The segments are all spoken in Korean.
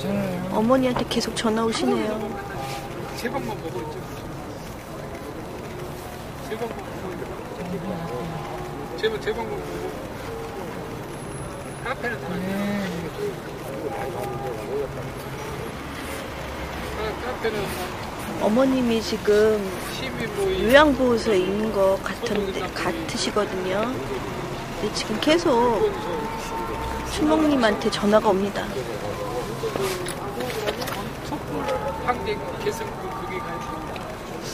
되잖아요. 어머니한테 계속 전화 오시네요. 세 번만 먹었죠. 세 번만 먹었죠. 세 번만 먹고 카페는 다 카페는 어머님이 지금 시민 모임 요양보호소에 있는 것 같으시거든요. 근데 지금 계속 춘목님한테 전화가 옵니다. 촛불 항쟁 개성 그게 가야 됩니다.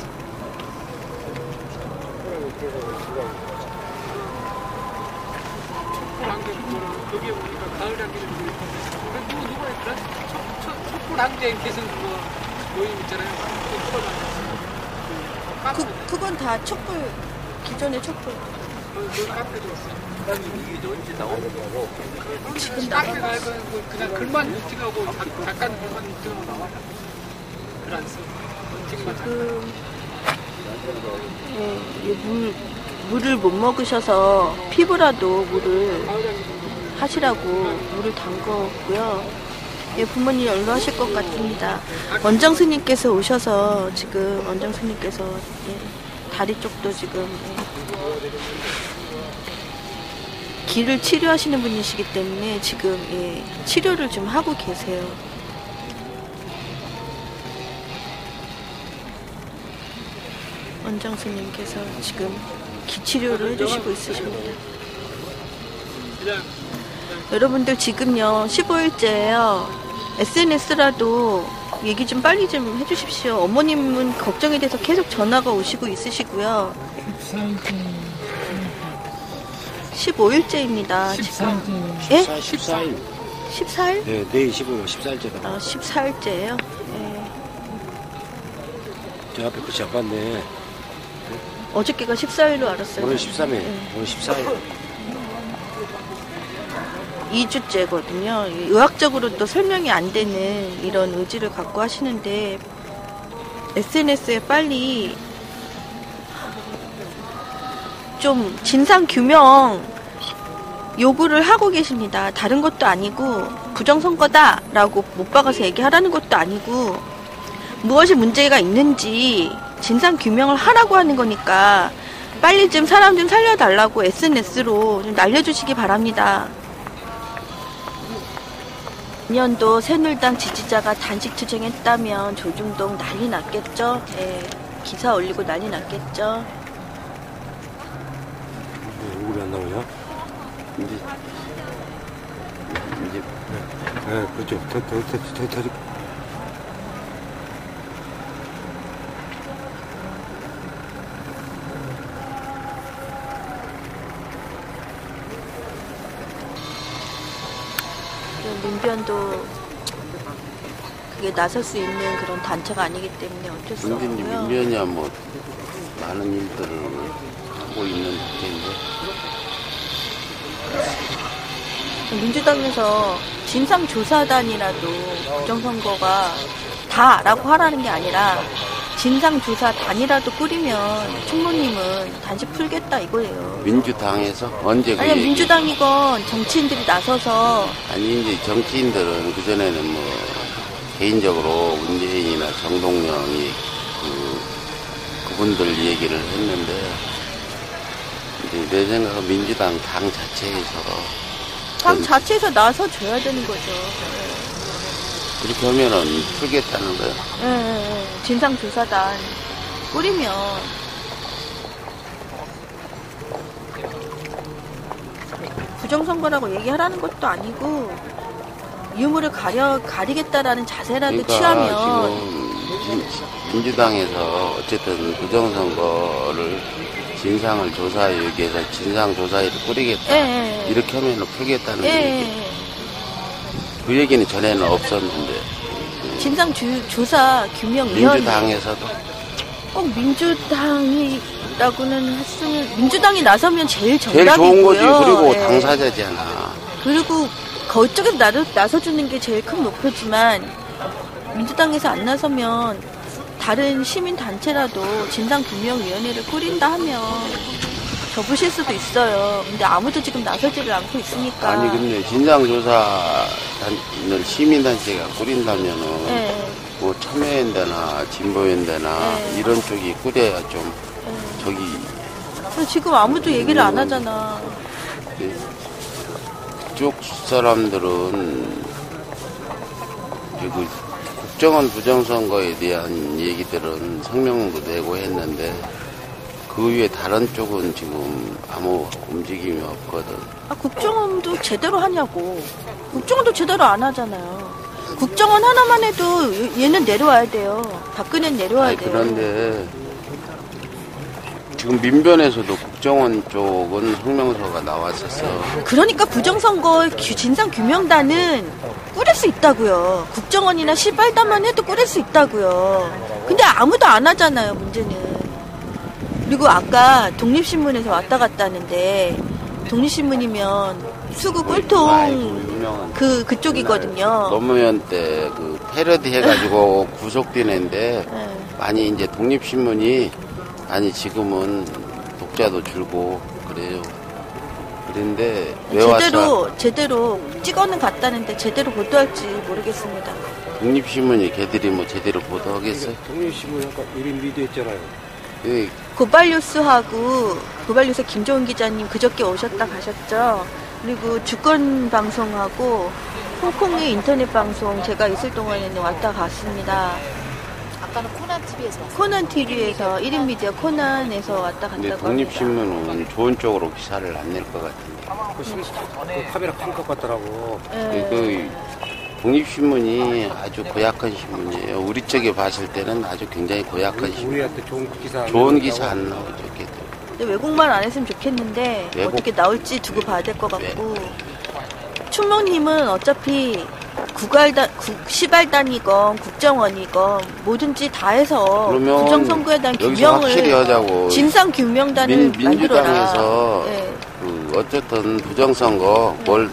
촛불 항쟁 거기에 보니까 가을 향기를 누가 했더라? 촛불 항쟁 개성 그거 모임 있잖아요. 그건 다 촛불, 기존의 촛불. 그 카페 들었어요. 지금 카페 갈 거는 그냥 글만 미팅하고 잠깐 글만 미팅하고 나와. 글 안 써. 지금 물을 못 먹으셔서 피부라도 물을 하시라고 물을 담궜고요. 예, 부모님 연로하실 것 같습니다. 원장 스님께서 오셔서 지금 원장 스님께서 다리 쪽도 지금 기를 치료하시는 분이시기 때문에 지금 치료를 좀 하고 계세요. 원장 스님께서 지금 기치료를 해주시고 있으십니다. 여러분들 지금요 15일째예요. SNS라도 얘기 좀 빨리 좀 해주십시오. 어머님은 걱정에 대해서 계속 전화가 오시고 있으시고요. 15일째입니다. 지금. 예? 14일. 14일? 네, 내일 15일, 14일째다. 아, 14일째예요? 예. 저 앞에 끝이 안 봤네. 어저께가 14일로 알았어요. 오늘 13일, 예. 오늘 14일. 2주째거든요. 의학적으로 또 설명이 안 되는 이런 의지를 갖고 하시는데 SNS에 빨리 좀 진상규명 요구를 하고 계십니다. 다른 것도 아니고 부정선거다라고 못 박아서 얘기하라는 것도 아니고 무엇이 문제가 있는지 진상규명을 하라고 하는 거니까 빨리 좀 사람 좀 살려달라고 SNS로 좀 날려주시기 바랍니다. 내년도 새누리당 지지자가 단식 투쟁했다면 조중동 난리 났겠죠? 예, 기사 올리고 난리 났겠죠? 얼굴이 안 나오냐? 이제, 네, 그렇죠. 더. 민변도 그게 나설 수 있는 그런 단체가 아니기 때문에 어쩔 수 없고요. 민변이야 뭐 많은 일들을 하고 있는 단체인데 민주당에서 진상조사단이라도 부정선거가 다라고 하라는 게 아니라 진상조사단이라도 꾸리면 충무님은 단식 풀겠다 이거예요. 민주당에서 언제 그 아니 민주당이건 정치인들이 나서서 아니 이제 정치인들은 그전에는 뭐 개인적으로 문재인이나 정동영이 그분들 얘기를 했는데 이제 내 생각은 민주당 당 자체에서 나서줘야 되는 거죠. 그렇게 하면은 풀겠다는 거예요. 네, 진상조사단 꾸리면 부정선거라고 얘기하라는 것도 아니고 유무를 가리겠다라는 자세라도 그러니까 취하면 지금 민주당에서 어쨌든 부정선거를 진상을 조사하기 위해서 진상조사위를 꾸리겠다. 이렇게 하면 풀겠다는 얘기. 그 얘기는 전에는 없었는데. 진상조사 규명위원회. 민주당에서도. 꼭 민주당이라고는 했으면, 민주당이 나서면 제일 정답이고요. 제일 좋은 거지. 그리고 당사자잖아. 그리고 그쪽에서 나서주는 게 제일 큰 목표지만, 민주당에서 안 나서면 다른 시민단체라도 진상규명위원회를 꾸린다 하면 접으실 수도 있어요. 근데 아무도 지금 나서지를 않고 있으니까. 아니 근데 진상조사 시민단체가 꾸린다면은 예. 뭐 참여연대나 진보연대나 네. 이런 쪽이 꾸려야 좀 저기 근데 지금 아무도 얘기를 안 하잖아. 그쪽 사람들은 그리고 국정원 부정선거에 대한 얘기들은 성명도 내고 했는데 그 외에 다른 쪽은 지금 아무 움직임이 없거든. 아, 국정원도 제대로 하냐고. 국정원도 제대로 안 하잖아요. 국정원 하나만 해도 얘는 내려와야 돼요. 박근혜는 내려와야 아니, 돼요. 그런데 지금 민변에서도 국정원 쪽은 성명서가 나왔었어. 그러니까 부정선거 진상규명단은 꾸릴 수 있다고요. 국정원이나 시발단만 해도 꾸릴 수 있다고요. 근데 아무도 안 하잖아요, 문제는. 그리고 아까 독립신문에서 왔다 갔다 하는데 독립신문이면 수구 꼴통 그쪽이거든요. 노무현 때 그 패러디 해가지고 구속된 애인데 네. 많이 이제 독립신문이 아니 지금은 독자도 줄고 그래요. 그런데 왜 왔어? 제대로 찍어는 갔다는데 제대로 보도할지 모르겠습니다. 독립신문이 걔들이 뭐 제대로 보도하겠어요? 독립신문 아까 1인 미디어 했잖아요. 예, 고발뉴스 김종훈 기자님 그저께 오셨다 가셨죠. 그리고 주권방송하고 홍콩의 인터넷 방송 제가 있을 동안에는 왔다 갔습니다. 아까는 코난 TV에서 왔어요. 코난 TV에서 1인 미디어 코난에서 왔다 근데 갔다고 합니다. 독립신문은 좋은 쪽으로 기사를 안 낼 것 같은데. 그 카메라 큰 것 같더라고. 예. 그 독립신문이 아주 고약한 신문이에요. 우리 쪽에 봤을 때는 아주 굉장히 고약한 신문. 우리한테 좋은 기사 안 나오죠, 걔들. 근데 외국말 안 했으면 좋겠는데 외국- 어떻게 나올지 두고 봐야 될 것 같고 춘몽님은 어차피 시발단이건 국정원이건 뭐든지 다 해서 그러면 부정선거에 대한 여기서 확실히 규명을 하자고. 진상규명단을 만들어라. 민주당에서 예. 어쨌든 부정선거 뭘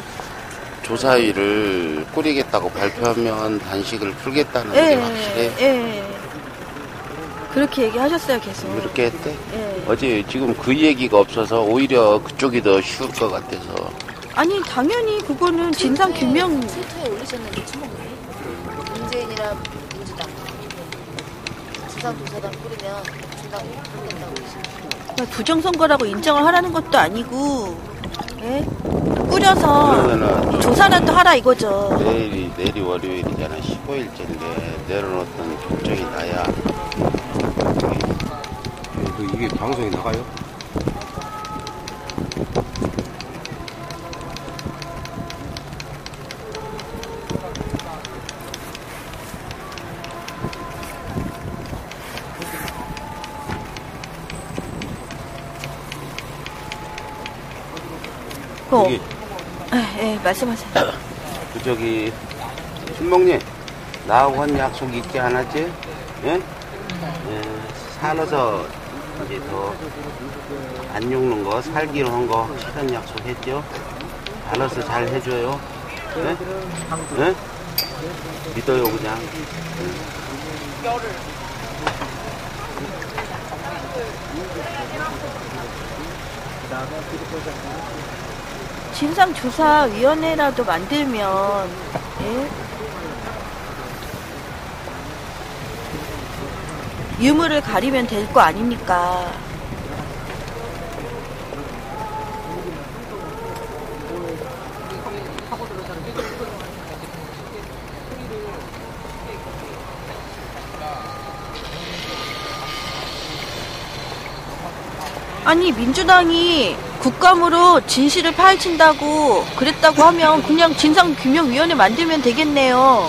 조사위를 꾸리겠다고 발표하면 단식을 풀겠다는 게 확실해. 예. 그렇게 얘기하셨어요, 계속. 그렇게 했대. 예. 어제 지금 그 얘기가 없어서 오히려 그쪽이 더 쉬울 것 같아서. 아니, 당연히 그거는 진상규명. 트위터에 올리셨는데 추모님이 문재인이랑 민주당 진상조사단 뿌리면 진상 풀겠다고 올리시는. 부정선거라고 인정을 하라는 것도 아니고, 예? 꾸려서 그러면은 조사라도 하라 이거죠. 내일이 월요일이잖아. 15일째인데 내일은 어떤 결정이 나야. 이게 방송에 나가요? 저기 예, 말씀하세요. 그 저기 춘봉님 나하고 한 약속 있지 않았지? 예? 예, 살아서 이제 더 안 죽는 거 살기로 한 거 실현 약속했죠? 알아서 잘 해줘요. 예? 예? 믿어요 그냥. 진상조사위원회라도 만들면, 예? 유무를 가리면 될 거 아닙니까? 아니, 민주당이 국감으로 진실을 파헤친다고 그랬다고 하면 그냥 진상규명위원회 만들면 되겠네요.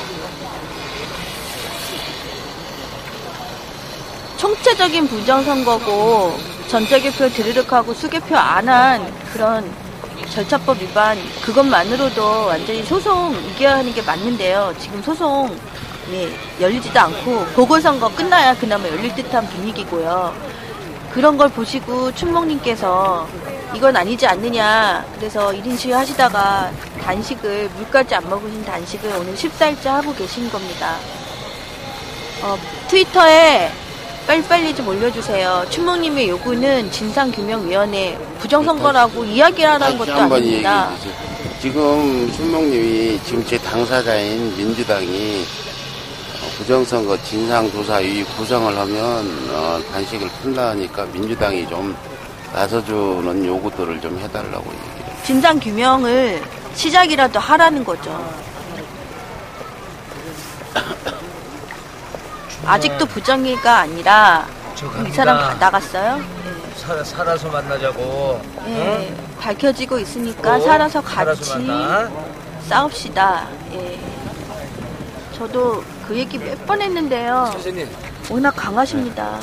총체적인 부정선거고 전자개표 드르륵하고 수개표 안 한 그런 절차법 위반 그것만으로도 완전히 소송 이겨야 하는 게 맞는데요. 지금 소송 열리지도 않고 보궐선거 끝나야 그나마 열릴 듯한 분위기고요. 그런 걸 보시고 춘몽님께서 이건 아니지 않느냐 그래서 1인 시위 하시다가 단식을 물까지 안 먹으신 단식을 오늘 14일째 하고 계신 겁니다. 트위터에 빨리빨리 좀 올려주세요. 춘몽님의 요구는 진상규명위원회 부정선거라고 이야기를 하라는 것도 한번 아닙니다. 얘기해 주세요. 지금 춘목님이 지금 제 당사자인 민주당이 부정선거 진상조사위 구성을 하면 단식을 푼다니까 민주당이 좀 나서주는 요구들을 좀 해달라고 얘기해요. 진상 규명을 시작이라도 하라는 거죠. 아직도 부정의가 아니라 이 사람 나갔어요? 살아서 만나자고. 예, 응? 밝혀지고 있으니까 살아서 같이 만나. 싸웁시다. 예. 저도 그 얘기 몇 번 했는데요. 선생님. 워낙 강하십니다.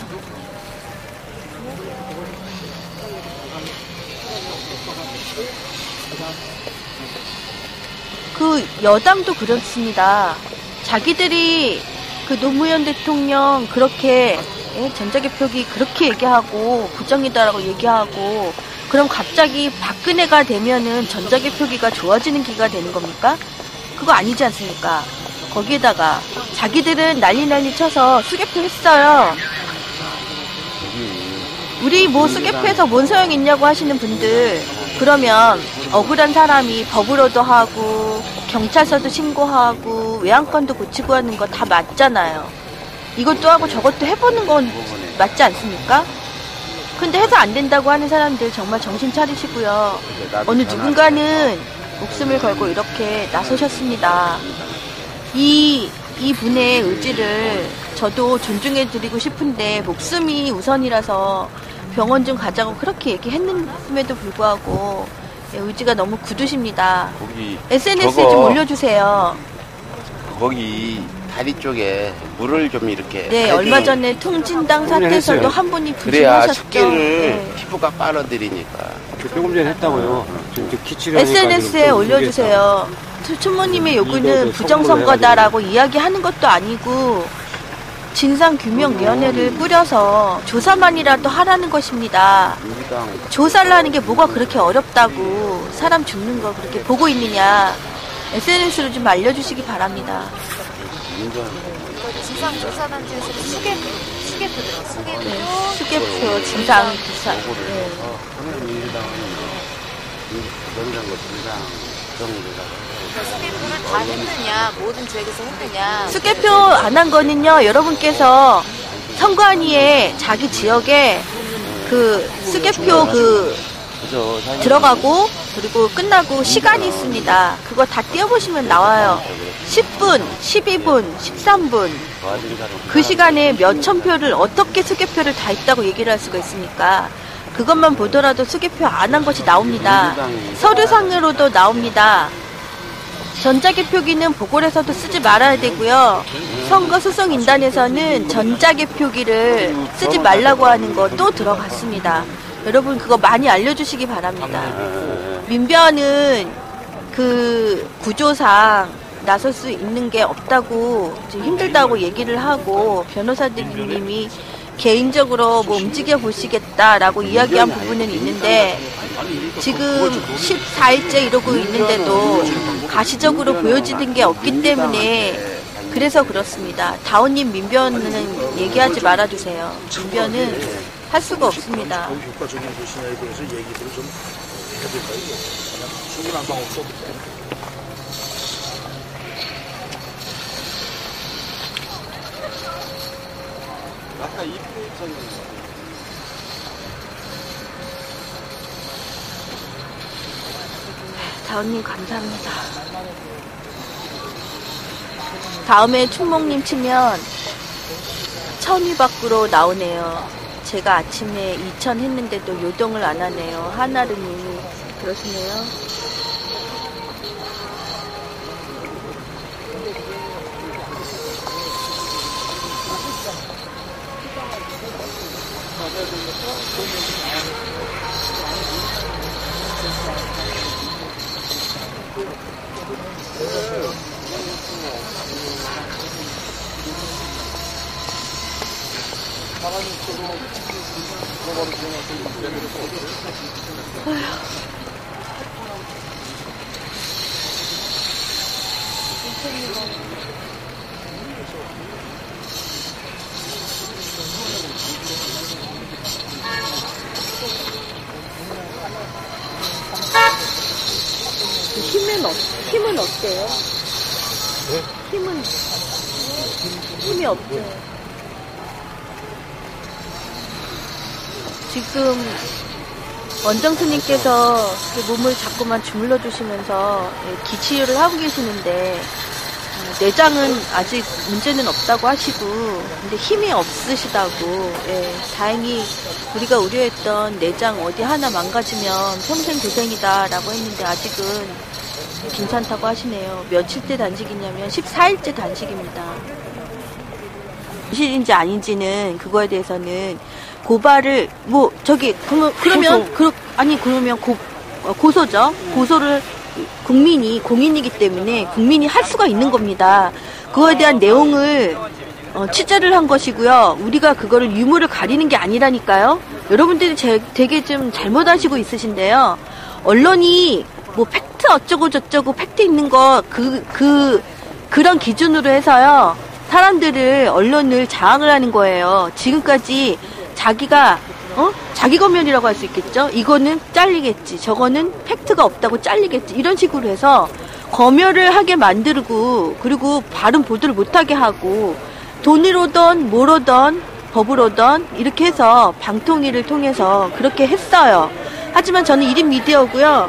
그 여당도 그렇습니다. 자기들이 그 노무현 대통령 그렇게 전자개표기 그렇게 얘기하고 부정이다라고 얘기하고 그럼 갑자기 박근혜가 되면은 전자개표기가 좋아지는 기가 되는 겁니까? 그거 아니지 않습니까? 거기에다가 자기들은 난리 쳐서 수개표 했어요. 우리 뭐 수개표해서 뭔 소용 있냐고 하시는 분들, 그러면 억울한 사람이 법으로도 하고 경찰서도 신고하고 외양권도 고치고 하는 거 다 맞잖아요. 이것도 하고 저것도 해보는 건 맞지 않습니까? 근데 해서 안 된다고 하는 사람들 정말 정신 차리시고요. 어느 누군가는 목숨을 걸고 이렇게 나서셨습니다. 이 분의 의지를 저도 존중해드리고 싶은데 목숨이 우선이라서 병원 좀 가자고 그렇게 얘기했음에도 불구하고 의지가 너무 굳으십니다. SNS에 좀 올려주세요. 거기 다리 쪽에 물을 좀 이렇게. 네, 얼마 전에 통진당 사태에서도 한 분이 그래야 부진하셨죠. 습기를 네. 피부가 빨아들이니까. 조금 전에 했다고요. 지금 기치를 SNS에 올려주세요. 춘모님의 요구는 부정선거다라고 이야기하는 것도 아니고 진상규명위원회를 꾸려서 조사만이라도 하라는 것입니다. 조사를 하는 게 뭐가 그렇게 어렵다고 사람 죽는 거 그렇게 보고 있느냐. SNS로 좀 알려주시기 바랍니다. 진상조사단체에서 수개표 들어. 네, 수개표 진상조사. 네. 수개표를 다 했느냐, 모든 지역에서 했느냐. 수개표 안 한 거는요, 여러분께서 선관위에 자기 지역에 그 수개표 들어가고 그리고 끝나고 시간이 있습니다. 그거 다 띄워보시면 나와요. 10분, 12분, 13분. 그 시간에 몇천 표를 어떻게 수개표를 다 했다고 얘기를 할 수가 있습니까? 그것만 보더라도 수개표 안 한 것이 나옵니다. 서류상으로도 나옵니다. 전자개표기는 보궐에서도 쓰지 말아야 되고요. 선거소송인단에서는 전자개표기를 쓰지 말라고 하는 것도 들어갔습니다. 여러분 그거 많이 알려주시기 바랍니다. 민변은 그 구조상 나설 수 있는 게 없다고 지금 힘들다고 얘기를 하고 변호사님이 개인적으로 뭐 움직여 보시겠다라고 이야기한 부분은 있는데 지금 14일째 이러고 있는데도 가시적으로 보여지는 게 없기 때문에 그래서 그렇습니다. 다운님 민변은 얘기하지 말아주세요. 민변은 할 수가 없습니다. 효과적인 것이냐에 대해서 얘기들을 좀 해야 될까요? 그냥 죽은 한방 없어. 아까 입구 있었는데. 다운님 감사합니다. 다음에 춘목님 치면 천위 밖으로 나오네요. 제가 아침에 2천 했는데도 요동을 안 하네요. 하나르님이 그러시네요. 힘을 힘은 어때요? 힘이 없죠. 지금 원장 스님께서 몸을 자꾸만 주물러 주시면서 기치료를 하고 계시는데 내장은 아직 문제는 없다고 하시고 근데 힘이 없으시다고. 다행히 우리가 우려했던 내장 어디 하나 망가지면 평생 고생이다라고 했는데 아직은 괜찮다고 하시네요. 며칠째 단식이냐면 14일째 단식입니다. 진실인지 아닌지는 그거에 대해서는 고발을 그러면 고소죠. 고소를 공인이기 때문에 국민이 할 수가 있는 겁니다. 그거에 대한 내용을 취재를 한 것이고요. 우리가 그거를 유무를 가리는 게 아니라니까요. 여러분들이 되게 좀 잘못하시고 있으신데요. 언론이 뭐 팩트 어쩌고 저쩌고 팩트 있는 거 그런 기준으로 해서요. 사람들을 언론을 장악을 하는 거예요. 지금까지 자기가 자기 검열이라고 할 수 있겠죠. 이거는 잘리겠지. 저거는 팩트가 없다고 잘리겠지. 이런 식으로 해서 검열을 하게 만들고 그리고 바른 보도를 못하게 하고 돈으로든 뭐로든 법으로든 이렇게 해서 방통위를 통해서 그렇게 했어요. 하지만 저는 1인 미디어고요.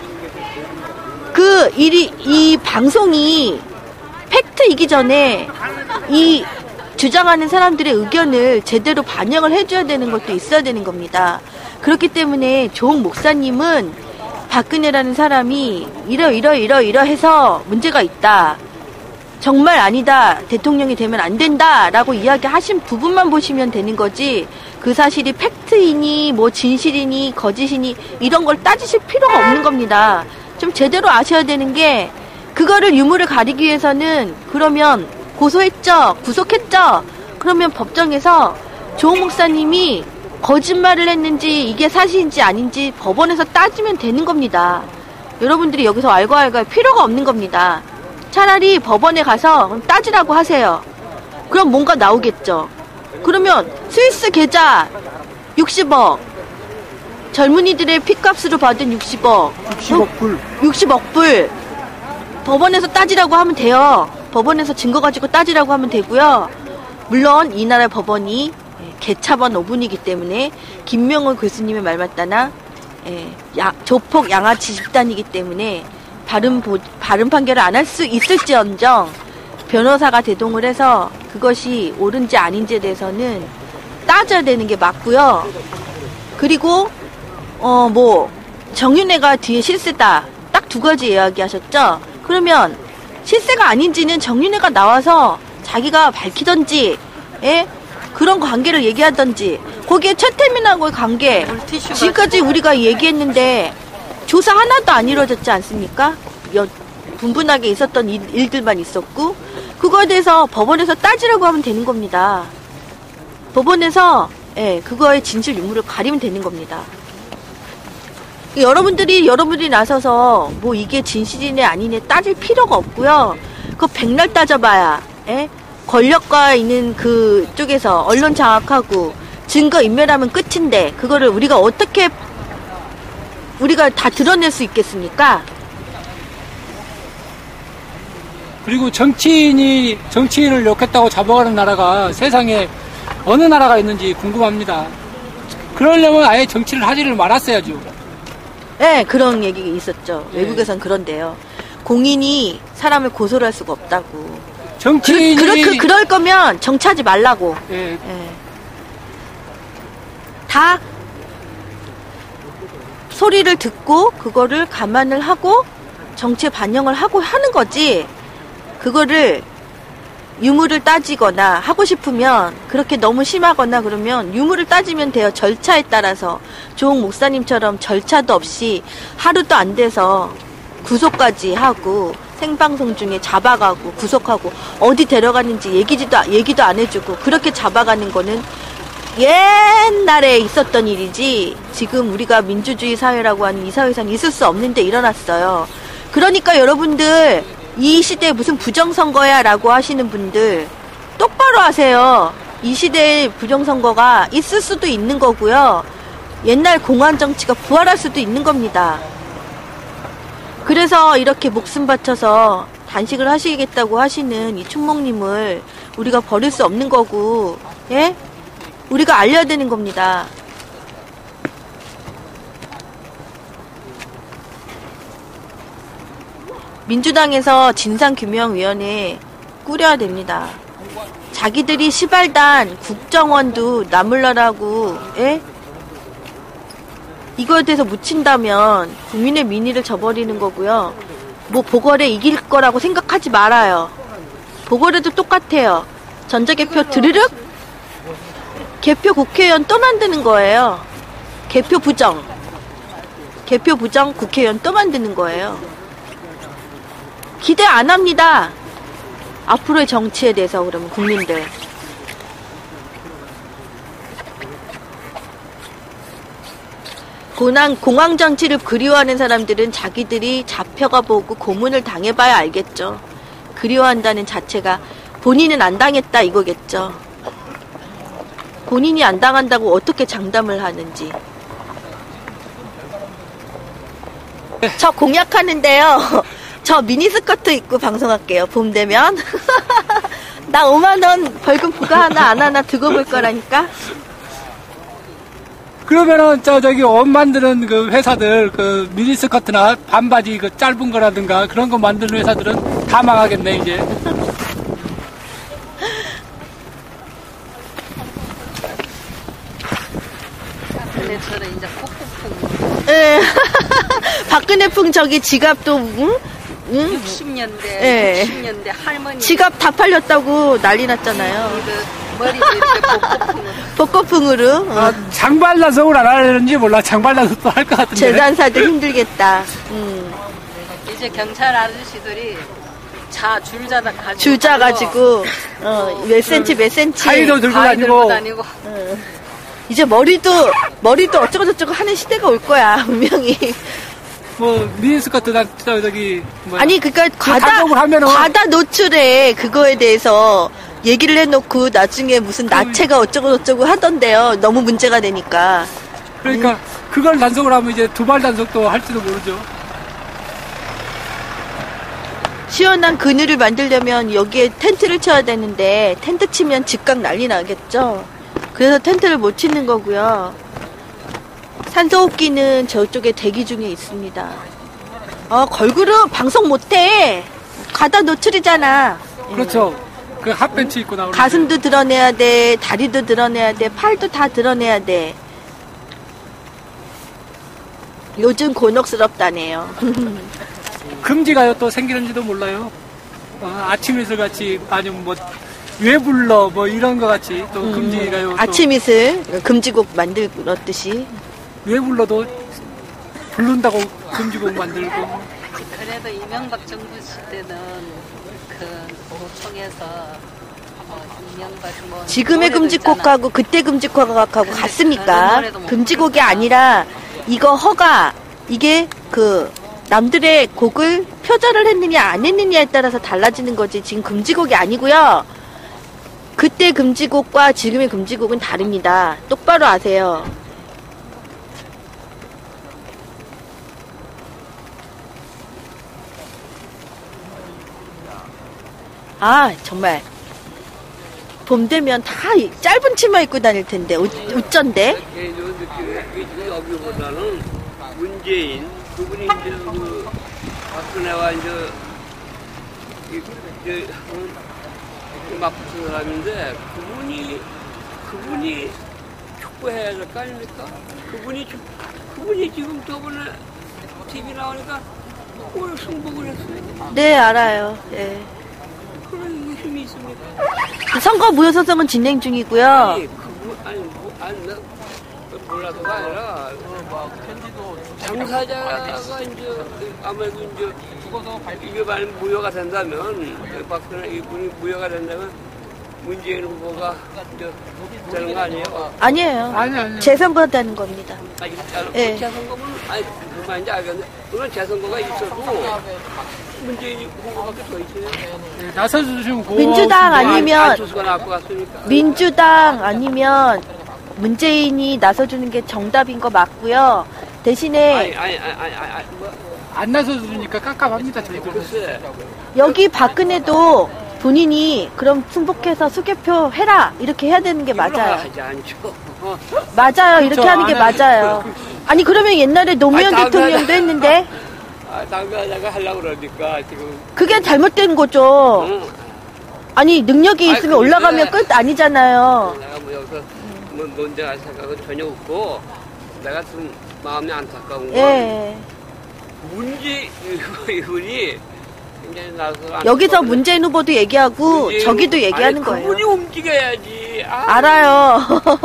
이 방송이 팩트이기 전에 이 주장하는 사람들의 의견을 제대로 반영을 해줘야 되는 것도 있어야 되는 겁니다. 그렇기 때문에 조홍 목사님은 박근혜라는 사람이 이러해서 문제가 있다. 정말 아니다. 대통령이 되면 안 된다. 라고 이야기하신 부분만 보시면 되는 거지 그 사실이 팩트이니 뭐 진실이니 거짓이니 이런 걸 따지실 필요가 없는 겁니다. 좀 제대로 아셔야 되는 게 그거를 유무를 가리기 위해서는 그러면 고소했죠? 구속했죠? 그러면 법정에서 조홍 목사님이 거짓말을 했는지 이게 사실인지 아닌지 법원에서 따지면 되는 겁니다. 여러분들이 여기서 알고 할 필요가 없는 겁니다. 차라리 법원에 가서 따지라고 하세요. 그럼 뭔가 나오겠죠. 그러면 스위스 계좌 60억 젊은이들의 핏값으로 받은 60억 60억 불 법원에서 따지라고 하면 돼요. 법원에서 증거 가지고 따지라고 하면 되고요. 물론 이 나라 법원이 개차반 5분이기 때문에 김명호 교수님의 말 맞다나 조폭 양아치 집단이기 때문에 바른 판결을 안 할 수 있을지언정 변호사가 대동을 해서 그것이 옳은지 아닌지에 대해서는 따져야 되는 게 맞고요. 그리고 정윤회가 뒤에 실세다. 딱 두 가지 이야기하셨죠. 그러면 실세가 아닌지는 정윤회가 나와서 자기가 밝히던지 그런 관계를 얘기하던지 거기에 최태민하고의 관계 지금까지 우리가 얘기했는데 조사 하나도 안 이루어졌지 않습니까? 분분하게 있었던 일들만 있었고 그거에 대해서 법원에서 따지라고 하면 되는 겁니다. 법원에서 그거의 진실 유무를 가리면 되는 겁니다. 여러분들이 나서서 뭐 이게 진실이네 아니네 따질 필요가 없고요. 그거 백날 따져봐야 권력과 있는 그 쪽에서 언론 장악하고 증거 인멸하면 끝인데 그거를 우리가 어떻게 다 드러낼 수 있겠습니까? 그리고 정치인을 욕했다고 잡아가는 나라가 세상에 어느 나라가 있는지 궁금합니다. 그러려면 아예 정치를 하지를 말았어야죠. 네, 그런 얘기가 있었죠. 외국에선 그런데요. 공인이 사람을 고소를 할 수가 없다고. 정치인이 그럴 거면 정치하지 말라고. 다 소리를 듣고 그거를 감안을 하고 정치에 반영을 하고 하는 거지. 그거를 유무를 따지거나 하고 싶으면 그렇게 너무 심하거나 그러면 유무를 따지면 돼요. 절차에 따라서 조홍 목사님처럼 절차도 없이 하루도 안 돼서 구속까지 하고 생방송 중에 잡아가고 구속하고 어디 데려가는지 얘기도 안 해주고 그렇게 잡아가는 거는 옛날에 있었던 일이지 지금 우리가 민주주의 사회라고 하는 이 사회상 있을 수 없는데 일어났어요. 그러니까 여러분들 이 시대에 무슨 부정선거야 라고 하시는 분들 똑바로 하세요. 이 시대에 부정선거가 있을 수도 있는 거고요. 옛날 공안정치가 부활할 수도 있는 겁니다. 그래서 이렇게 목숨 바쳐서 단식을 하시겠다고 하시는 이 춘목님을 우리가 버릴 수 없는 거고, 예? 우리가 알려야 되는 겁니다. 민주당에서 진상규명위원회 꾸려야 됩니다. 자기들이 시발단 국정원도 나물러라고, 예? 이거에 대해서 묻힌다면 국민의 민의를 저버리는 거고요. 뭐 보궐에 이길 거라고 생각하지 말아요. 보궐에도 똑같아요. 전자개표 드르륵? 개표 국회의원 또 만드는 거예요. 개표 부정 국회의원 또 만드는 거예요. 기대 안 합니다. 앞으로의 정치에 대해서. 그러면 국민들 공황 정치를 그리워하는 사람들은 자기들이 잡혀가 보고 고문을 당해봐야 알겠죠. 그리워한다는 자체가 본인은 안 당했다 이거겠죠. 본인이 안 당한다고 어떻게 장담을 하는지. 저 공약하는데요. 저 미니스커트 입고 방송할게요. 봄 되면. 나 5만원 벌금 부과하나 안 하나 두고 볼 거라니까. 그러면은 저기 옷 만드는 그 회사들 그 미니스커트나 반바지 그 짧은 거라든가 그런 거 만드는 회사들은 다 망하겠네 이제. 박근혜처럼 이제 콕콕콕. 예. 박근혜풍 저기 지갑도 응? 60년대, 예. 60년대 할머니. 지갑 다 팔렸다고 난리 났잖아요. 그 머리도 이렇게 콕콕콕. 복고풍으로. 장발단속을 안 하려는지 몰라. 장발단속도 할 것 같은데. 재산사들 힘들겠다. 이제 경찰 아저씨들이 줄 가지고 몇 센치 몇 센치 가위도 들고 다니고. 이제 머리도 어쩌고 저쩌고 하는 시대가 올 거야 분명히. 뭐 미니스커트나 저기 뭐 아니 그러니까 과다 노출에 그거에 대해서 얘기를 해놓고 나중에 무슨 나체가 어쩌고 저쩌고 하던데요. 너무 문제가 되니까. 그러니까 그걸 단속을 하면 이제 두발 단속도 할지도 모르죠. 시원한 그늘을 만들려면 여기에 텐트를 쳐야 되는데 텐트 치면 즉각 난리 나겠죠. 그래서 텐트를 못 치는 거고요. 산소호흡기는 저쪽에 대기 중에 있습니다. 걸그룹 방송 못해. 과다 노출이잖아. 그렇죠. 그 핫팬츠 입고 나오는. 가슴도 드러내야 돼. 다리도 드러내야 돼. 팔도 다 드러내야 돼. 요즘 곤혹스럽다네요. 금지가요 또 생기는지도 몰라요. 아침 이슬 같이 아니면 뭐 왜 불러 뭐 이런 거 같이 또 금지가요. 아침 이슬 금지곡 만들었듯이. 왜 불러도 부른다고 금지곡 만들고. 그래도 이명박 정부 시대는 그 노총에서 이명박 뭐 지금의 금지곡하고 그때 금지곡하고 같습니까? 금지곡이 아니라 이거 허가 이게 그 남들의 곡을 표절을 했느냐 안 했느냐에 따라서 달라지는 거지. 지금 금지곡이 아니고요. 그때 금지곡과 지금의 금지곡은 다릅니다. 똑바로 아세요. 정말 봄 되면 다 짧은 치마 입고 다닐 텐데 어쩐데? 여기보다는 문재인 그분이 이제 그 박근혜와 이제 맞붙은 사람인데 그분이 촉구해야 될 거 아닙니까? 그분이 지금 저번에 TV 나오니까 오늘 승복을 했어요. 네, 알아요. 예. 그런 힘이 있습니까? 선거 무효소송은 진행 중이고요. 나 몰라서가 아니라 당사자가 이제 아무래도 이제 이게 만약 무효가 된다면 박근혜 이분이 무효가 된다면 문재인 후보가 이제 되는 거 아니에요? 아니에요. 아니. 재선거다는 겁니다. 예. 재선거는 그 말인지 알겠는데 그런 재선거가 있어도 문재인 후보밖에 더 있어요. 네, 나서주시면 민주당 아니면 안철수가 나올 것 같으니까. 민주당 아니면 문재인이 나서주는 게 정답인 거 맞고요. 대신에 안 나서주니까 깜깜합니다, 저희들. 글쎄. 여기 박근혜도 본인이 그럼 승복해서 수개표 해라 이렇게 해야 되는 게 맞아요. 하지 않죠. 맞아요. 이렇게 그렇죠. 하는 게 안 해. 맞아요. 아니 그러면 옛날에 노무현 아니, 대통령도 했는데 당연하다가 하려고 그러니까 지금. 그게 잘못된 거죠. 응. 아니 능력이 아니, 있으면 올라가면 끝 아니잖아요. 내가 뭐 여기서 뭐 논쟁할 생각은 전혀 없고 내가 좀 마음이 안타까운 건 예. 문제 이분이 굉장히 나서 여기서 문재인 후보도 얘기하고 저기도 얘기하는 거예요. 그분이 움직여야지. 알아요.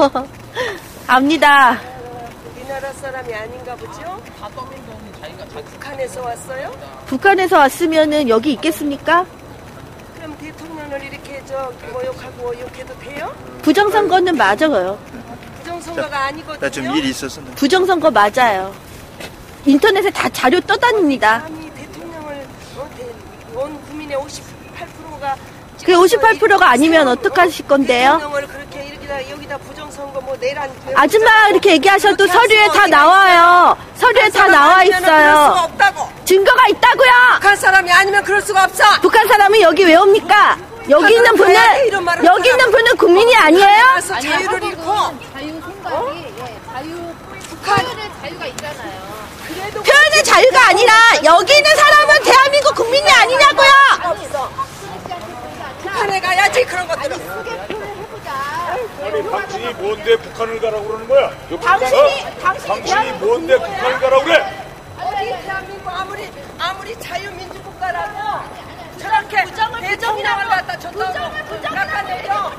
압니다. 우리나라 사람이 아닌가 보죠? 북한에서 왔어요? 북한에서 왔으면은 여기 있겠습니까? 그럼 대통령을 이렇게 모욕하고 욕해도 돼요? 부정선거는 맞아요. 부정선거가 아니거든요. 나 좀 일이 있어서. 부정선거 맞아요. 인터넷에 다 자료 떠다닙니다. 감히 대통령을 온 국민의 58%가 그 58%가 아니면 어떡하실 건데요? 대통령을 그렇게 여기다 부정선거 뭐 내란 아줌마 이렇게 얘기하셔도 서류에 다 나와요. 서류에 다 나와 그럴 수가 있어요. 없다고. 증거가 있다고요. 북한 사람이 아니면 그럴 수가 없어. 북한 사람은 여기 왜 옵니까? 여기 있는 분은 국민이 아니에요? 그래서 자유를 잃고 자유 생각이 자유를 자유가 있잖아요. 표현의 자유가 아니라 여기 있는 사람은 대한민국 국민이 아니냐고요. 북한에 가야지 그런 것들은. 아니 당신이 뭔데 북한을 가라고 그러는 거야? 당신이 뭐 뭔데 북한을 가라고 그래? 어디 대한민국 아무리 자유민주국가라도 저렇게 대통령을 갖다 줬다고 깎아내려.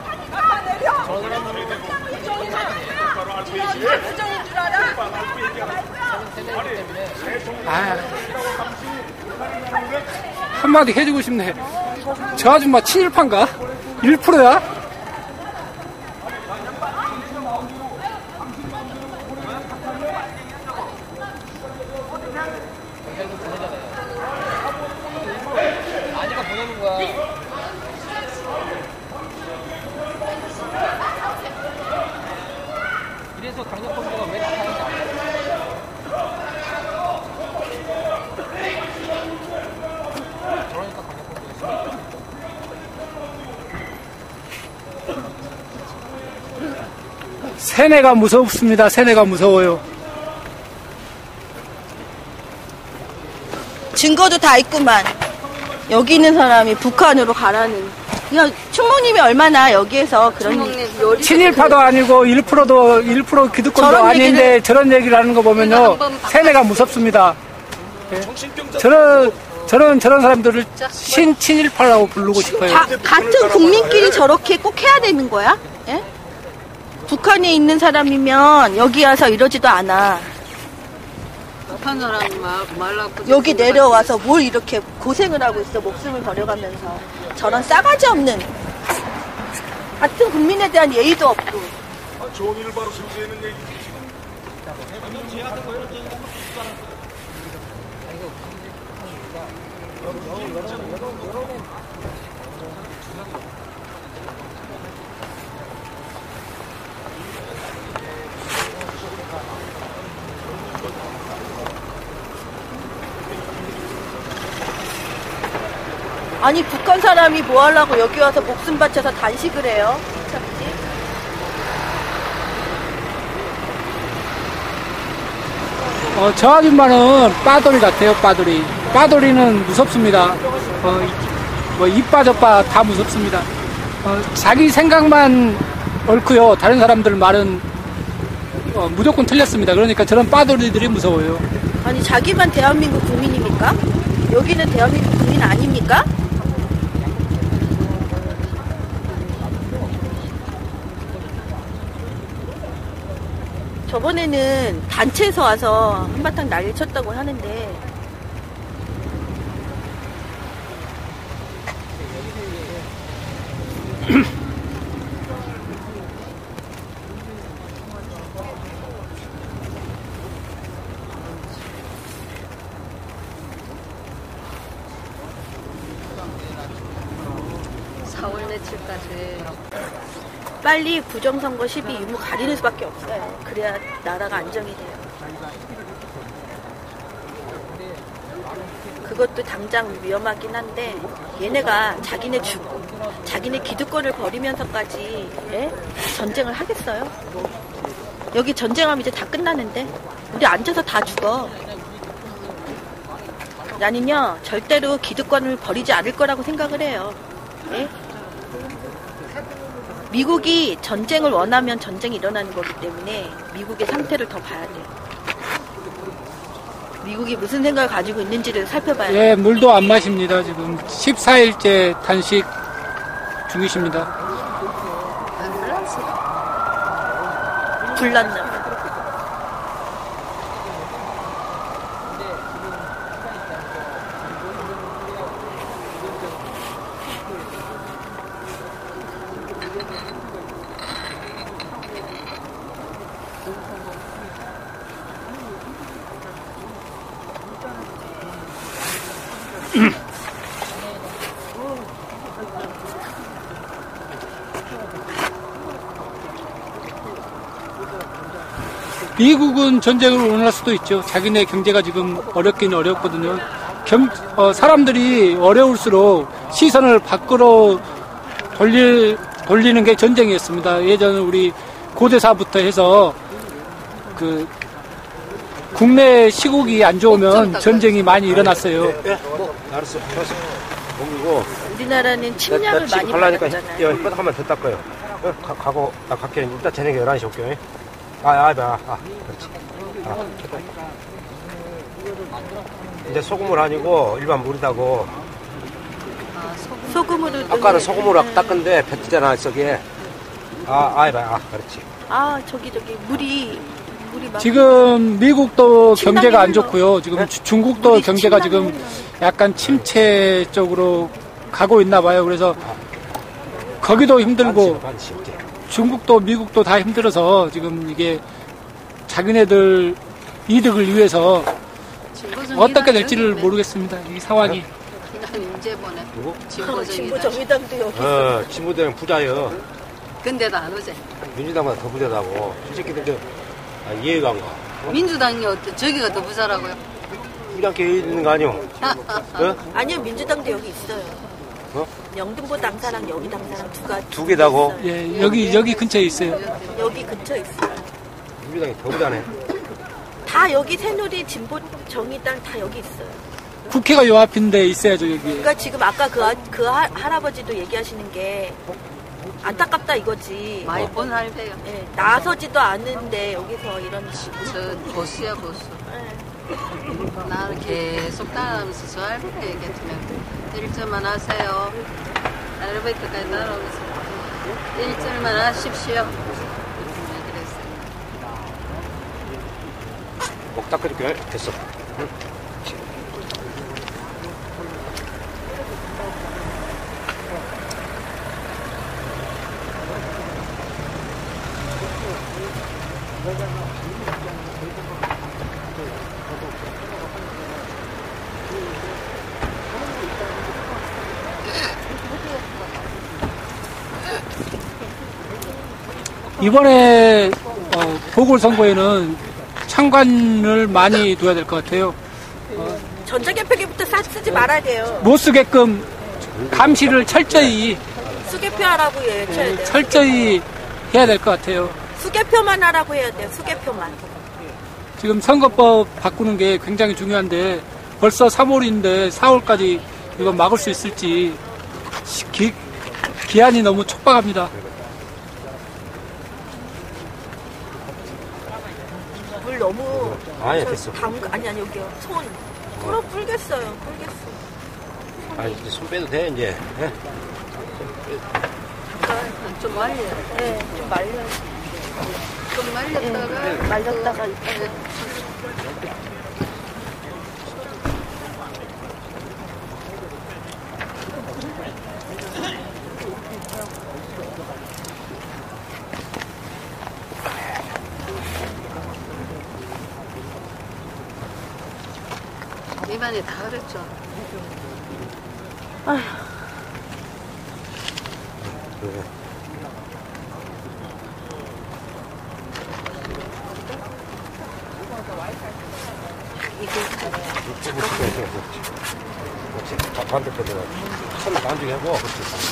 부정인 줄 알아? 아, 한마디 해주고 싶네. 저 아줌마 친일파인가? 1%야? 세뇌가 무섭습니다. 세뇌가 무서워요. 증거도 다 있구만. 여기 있는 사람이 북한으로 가라는. 야, 충무님이 얼마나 여기에서 그런 친일파도 아니고 1%도 1% 기득권도 저런 아닌데 저런 얘기를 하는 거 보면요. 세뇌가 무섭습니다. 예. 저런 사람들을 친일파라고 부르고 싶어요. 같은 국민끼리 저렇게 꼭 해야 되는 거야? 예? 북한에 있는 사람이면 여기 와서 이러지도 않아. 북한 사람이 말라고 여기 내려와서 뭘 이렇게 고생을 하고 있어. 목숨을 버려가면서. 저런 싸가지 없는. 같은 국민에 대한 예의도 없고. 좋은 일을 바로 성취하는 얘기. 아니 북한 사람이 뭐 하려고 여기 와서 목숨 바쳐서 단식을 해요? 참지. 저 아줌마는 빠돌이 같아요. 빠돌이. 빠돌이는 무섭습니다. 뭐 이빠저빠 다 무섭습니다. 자기 생각만 옳고요. 다른 사람들 말은 무조건 틀렸습니다. 그러니까 저런 빠돌이들이 무서워요. 아니 자기만 대한민국 국민입니까? 여기는 대한민국 국민 아닙니까? 저번에는 단체에서 와서 한바탕 난리 쳤다고 하는데 빨리 부정선거 시비 유무 가리는 수밖에 없어요. 그래야 나라가 안정이 돼요. 그것도 당장 위험하긴 한데 얘네가 자기네 기득권을 버리면서까지 예? 전쟁을 하겠어요? 여기 전쟁하면 이제 다 끝나는데 우리 앉아서 다 죽어. 나는요 절대로 기득권을 버리지 않을 거라고 생각을 해요. 예? 미국이 전쟁을 원하면 전쟁이 일어나는 거기 때문에 미국의 상태를 더 봐야 돼요. 미국이 무슨 생각을 가지고 있는지를 살펴봐야 돼요. 예, 물도 안 마십니다. 지금 14일째 단식 중이십니다. 불났나. 미국은 전쟁을 원할 수도 있죠. 자기네 경제가 지금 어렵긴 어렵거든요. 사람들이 어려울수록 시선을 밖으로 돌리는 게 전쟁이었습니다. 예전 우리 고대사부터 해서 그 국내 시국이 안 좋으면 전쟁이 많이 일어났어요. 알았어. 그리고 우리나라는 침략을 많이 받았잖아요. 야, 이거 한번 더 닦아요. 가고 나 갈게. 일단 저녁에 11시 올게요. 그렇지. 이제 소금물 아니고 일반 물이다고. 소금으로 아까는 소금으로 닦은데 뱉잖아 저기에. 그렇지. 저기 물이 막 지금 미국도 경제가 안 흘러. 좋고요. 지금 중국도 경제가 지금 흘러. 약간 침체 쪽으로 가고 있나 봐요. 그래서 거기도 힘들고 중국도 미국도 다 힘들어서 지금 이게 자기네들 이득을 위해서 어떻게 될지를 모르겠습니다. 이 상황이. 누구? 진보 정의당도 여기 진보당 부자요. 근데도 안 오지. 민주당보다 더 부자다고. 이 새끼들 이해가 안 가. 민주당이 저기가 더 부자라고요? 부자께 있는 거 아니오? 아니요 민주당도 여기 있어요. 어? 영등포 당사랑 여기 당사랑 두 개다고? 예, 여기 근처에 있어요. 여기 근처에 있어요. 민주당이 더 부자네. 다 여기 새누리 진보 정의당 다 여기 있어요. 국회가 요 앞인데 있어야죠, 여기. 그러니까 지금 아까 그 할아버지도 얘기하시는 게 안타깝다 이거지. 많이 본 할배요. 예, 나서지도 않는데 여기서 이런 저 보수야 보수. 예. 나는 계속 따라하면서 저 할배가 얘기했으면 1절만 하세요. 아르바이트까지 따라오면서 1절만 하십시오. 그랬어요. 목 닦아줄게. 됐어. 이번에 보궐선거에는 창관을 많이 둬야 될 것 같아요. 전자개표기부터 쓰지 말아야 돼요. 못 쓰게끔 감시를 철저히 수개표하라고 외쳐야 돼요. 철저히 해야 될 것 같아요. 수개표만 하라고 해야 돼요. 수개표만. 지금 선거법 바꾸는 게 굉장히 중요한데 벌써 3월인데 4월까지 이거 막을 수 있을지 기한이 너무 촉박합니다. 물 너무 아니 됐어. 아니 여기요. 손 풀어 불겠어요. 아니 이제 손 빼도 돼 이제. 네? 좀 말려요. 네, 좀 말려요. 좀 말렸다가 말렸다가 입안에 다 그랬죠. 아휴. 그래. 이게 그렇지. 반대편으로. 손 나중에 하고. 그렇지.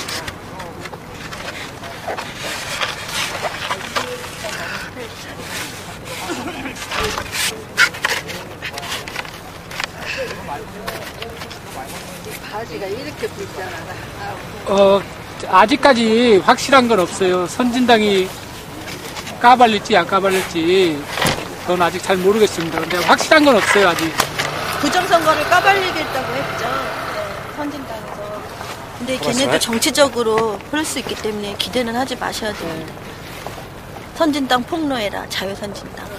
바지가 이렇게 불편하다. 아직까지 확실한 건 없어요. 선진당이 까발릴지 안 까발릴지 그건 아직 잘 모르겠습니다. 근데 확실한 건 없어요, 아직. 부정선거를 까발리겠다고 했죠. 네, 선진당에서. 근데 걔네도 정치적으로 그럴 수 있기 때문에 기대는 하지 마셔야 됩니다. 선진당 폭로해라, 자유선진당.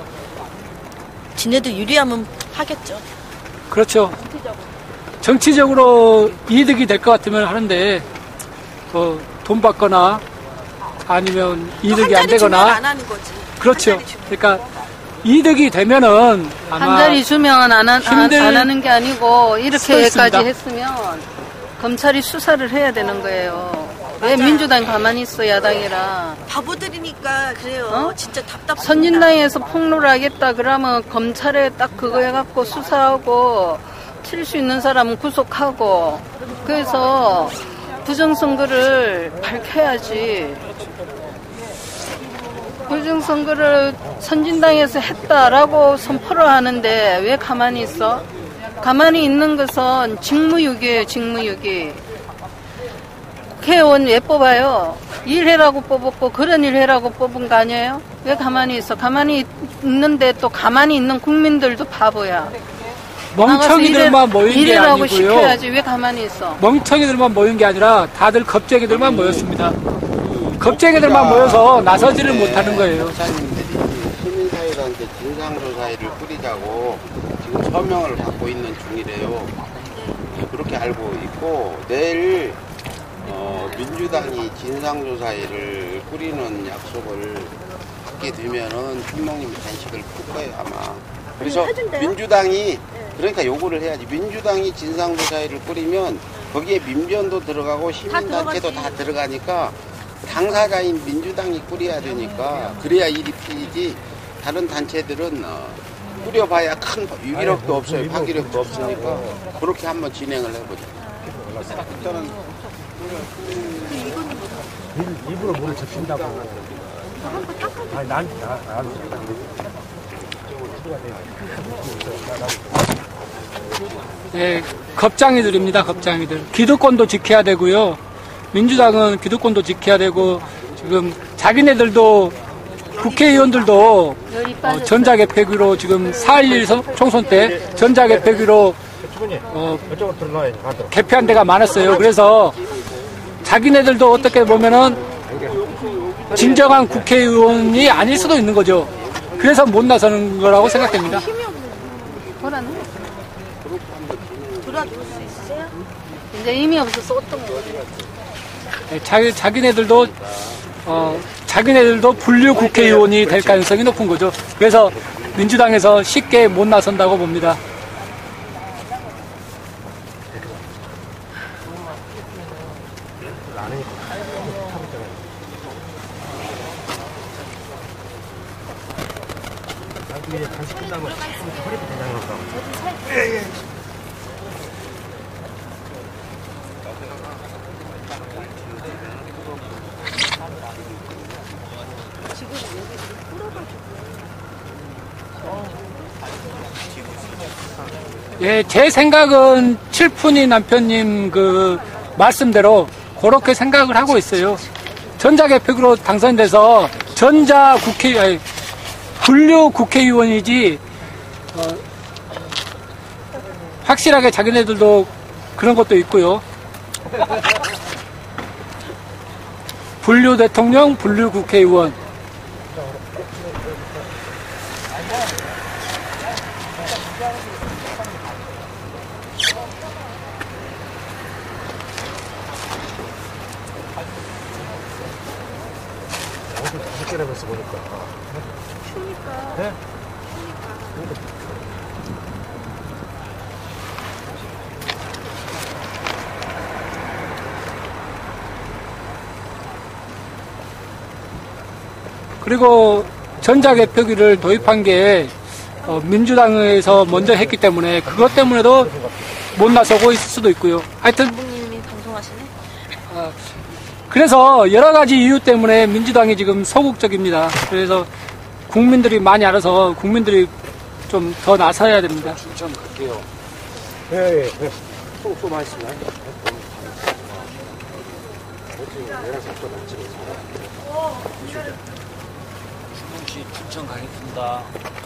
지네도 유리하면 하겠죠. 그렇죠. 정치적으로 이득이 될 것 같으면 하는데 돈 받거나 아니면 이득이 안 되거나 안 하는 거지. 그렇죠. 그러니까 이득이 되면은 아마 한 자리 주면 안 하는 게 아니고 있습니다. 이렇게까지 했으면 검찰이 수사를 해야 되는 거예요. 왜 민주당이 가만히 있어, 야당이라. 바보들이니까 그래요. 진짜 답답합니다. 선진당에서 폭로를 하겠다 그러면 검찰에 딱 그거 해갖고 수사하고 칠 수 있는 사람은 구속하고 그래서 부정선거를 밝혀야지. 부정선거를 선진당에서 했다라고 선포를 하는데 왜 가만히 있어? 가만히 있는 것은 직무유기예요, 직무유기. 국회의원 왜 뽑아요? 일해라고 뽑았고 그런 일 해라고 뽑은 거 아니에요? 왜 가만히 있어? 가만히 있는데 또 가만히 있는 국민들도 바보야. 멍청이들만 모인 게 일이라고 아니고요. 시켜야지 왜 가만히 있어? 멍청이들만 모인 게 아니라 다들 겁쟁이들만 모였습니다. 겁쟁이들만 모여서 나서지를 못하는 거예요. 시민사회단체 진상조사회를 꾸리자고 지금 서명을 받고 있는 중이래요. 그렇게 알고 있고 내일 민주당이 진상조사회를 꾸리는 약속을 받게 되면은 춘목님이 단식을 풀 거예요 아마. 그래서 민주당이 그러니까 요구를 해야지. 민주당이 진상조사회를 꾸리면 거기에 민변도 들어가고 시민단체도 다 들어가니까 당사자인 민주당이 꾸려야 되니까 그래야 일이 풀리지. 다른 단체들은 꾸려봐야 큰 유기력도 없어요. 파기력도 없으니까 그렇게 한번 진행을 해보자. 일단은 일부러 물을 적신다고. 아니, 난. 네, 겁장이들입니다. 겁장이들. 기득권도 지켜야 되고요. 민주당은 기득권도 지켜야 되고 지금 자기네들도 국회의원들도 전자개표기로 지금 4.11 총선 때 전자개표기로 개표한 데가 많았어요. 그래서 자기네들도 어떻게 보면은 진정한 국회의원이 아닐 수도 있는 거죠. 그래서 못 나서는 거라고 생각됩니다. 돌아줄 수 있어요? 이제 힘이 없어서 어떤 거. 자기네들도 분류 국회의원이 될 가능성이 높은 거죠. 그래서 민주당에서 쉽게 못 나선다고 봅니다. 단식 끝나고 허리부터 대장할까? 예, 제 생각은 칠푼이 남편님 그 말씀대로 그렇게 생각을 하고 있어요. 전자개표기로 당선돼서 분류 국회의원이지 확실하게 자기네들도 그런 것도 있고요. 분류 대통령, 분류 국회의원. 학교라면서 보니까. 추우니까. 네? 그리고 전자개표기를 도입한 게 민주당에서 먼저 했기 때문에 그것 때문에도 못 나서고 있을 수도 있고요. 하여튼 부모님이 방송하시네. 그래서 여러 가지 이유 때문에 민주당이 지금 소극적입니다. 그래서 국민들이 많이 알아서 국민들이 좀 더 나서야 됩니다. 춘천 갈게요. 예. 또 맛있습니다. 주문시 춘천 가겠습니다.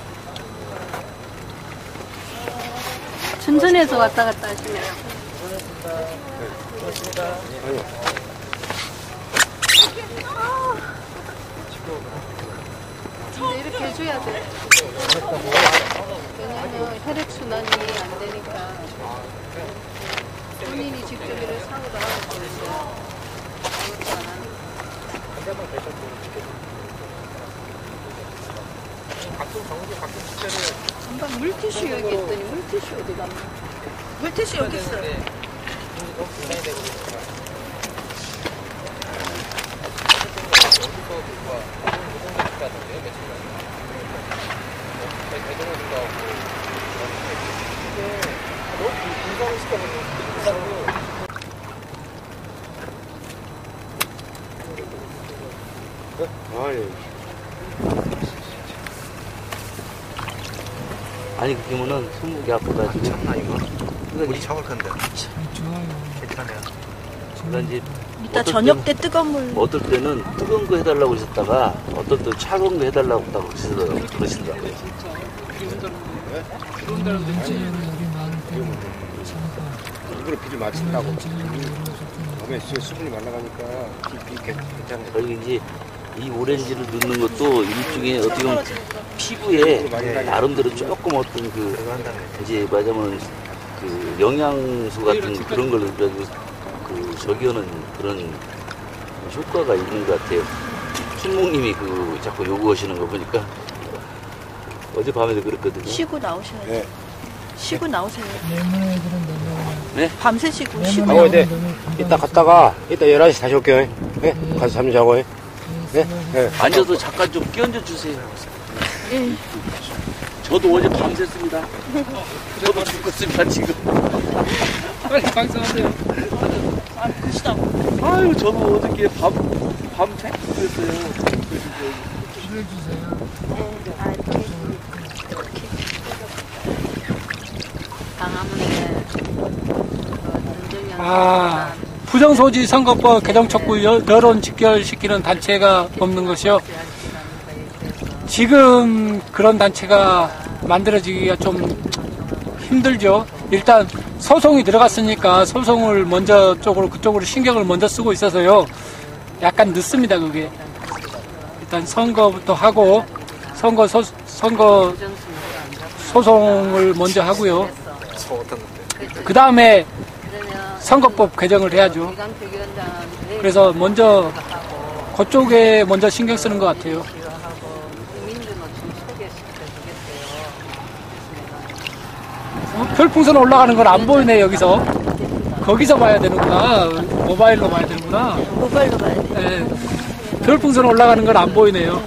춘천에서 왔다 갔다 하시네요. 근데 이렇게 해줘야 돼. 왜냐면 혈액순환이 안 되니까 본인이 직접 이를 사고를 하는 거죠. 금방 물티슈 여기 있더니 물티슈 어디 갔나? 물티슈 여기 있어요. 아니 그러면은 손목이 아파가지고 참나 이거? 그러니까 우리 참을 건데. 괜찮아요. 그러니까 이제 이따 저녁 때 뜨거운 물. 어떨 때는 뜨거운 거 해달라고 그러셨다가 어떨 때 차가운 거 해달라고 그러시더라고요. 일부러 비를 맞춘다고. 몸에 수분이 말라가니까 비 괜찮아요. 저희 이제 이 오렌지를 넣는 것도 일종의 어떻게 보면 피부에 나름대로 조금 어떤 이제 말하자면 그 영양소 같은 그런 걸 넣어가지고 그 저기 하는 그런 효과가 있는 것 같아요. 춘목님이 그 자꾸 요구하시는 거 보니까 어젯밤에도 그랬거든요. 쉬고 나오셔야 돼요. 네. 쉬고 나오세요. 네? 밤새 쉬고 쉬고. 네. 이따 갔다가 이따 11시 다시 올게요. 네? 가서 잠 자고. 네? 네. 앉아서 잠깐 좀 끼얹어 주세요. 저도 어제 밤샜습니다. 저도 죽겠습니다 지금. 빨리 방송하세요. 아유 저도 어저께 밤새 그랬어요. 부정소지 선거법 개정 촉구 여론 직결시키는 단체가 없는 것이요. 지금 그런 단체가 만들어지기가 좀 힘들죠. 일단 소송이 들어갔으니까 소송을 먼저 그쪽으로 신경을 먼저 쓰고 있어서요. 약간 늦습니다, 그게. 일단 선거부터 하고 선거 소송을 먼저 하고요. 그 다음에 선거법 개정을 해야죠. 그래서 먼저 그쪽에 먼저 신경 쓰는 것 같아요. 별풍선 올라가는 건 안 보이네 여기서. 거기서 봐야 되는구나. 모바일로 봐야 되는구나. 모바일로 봐야 돼. 네. 별풍선 올라가는 건 안 보이네요.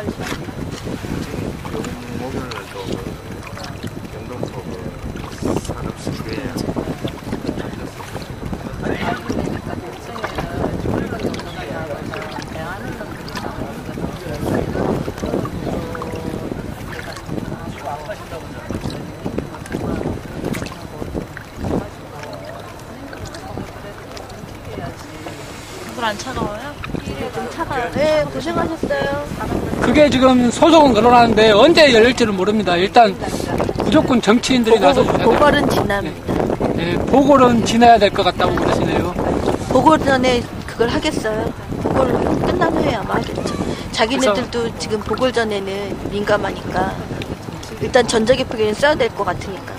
물 안 차가워요? 좀 차가워요. 네, 고생하셨어요. 그게 지금 소송은 걸어놨는데 언제 열릴지는 모릅니다. 일단 무조건 정치인들이 나서줘야 돼요. 보궐은 지납니다. 네, 보궐은 지나야 될 것 같다고 그러시네요. 보궐 전에 그걸 하겠어요? 보궐 끝난 후에 아마 하겠죠. 자기네들도 지금 보궐 전에는 민감하니까 일단 전자개표기는 써야 될 것 같으니까.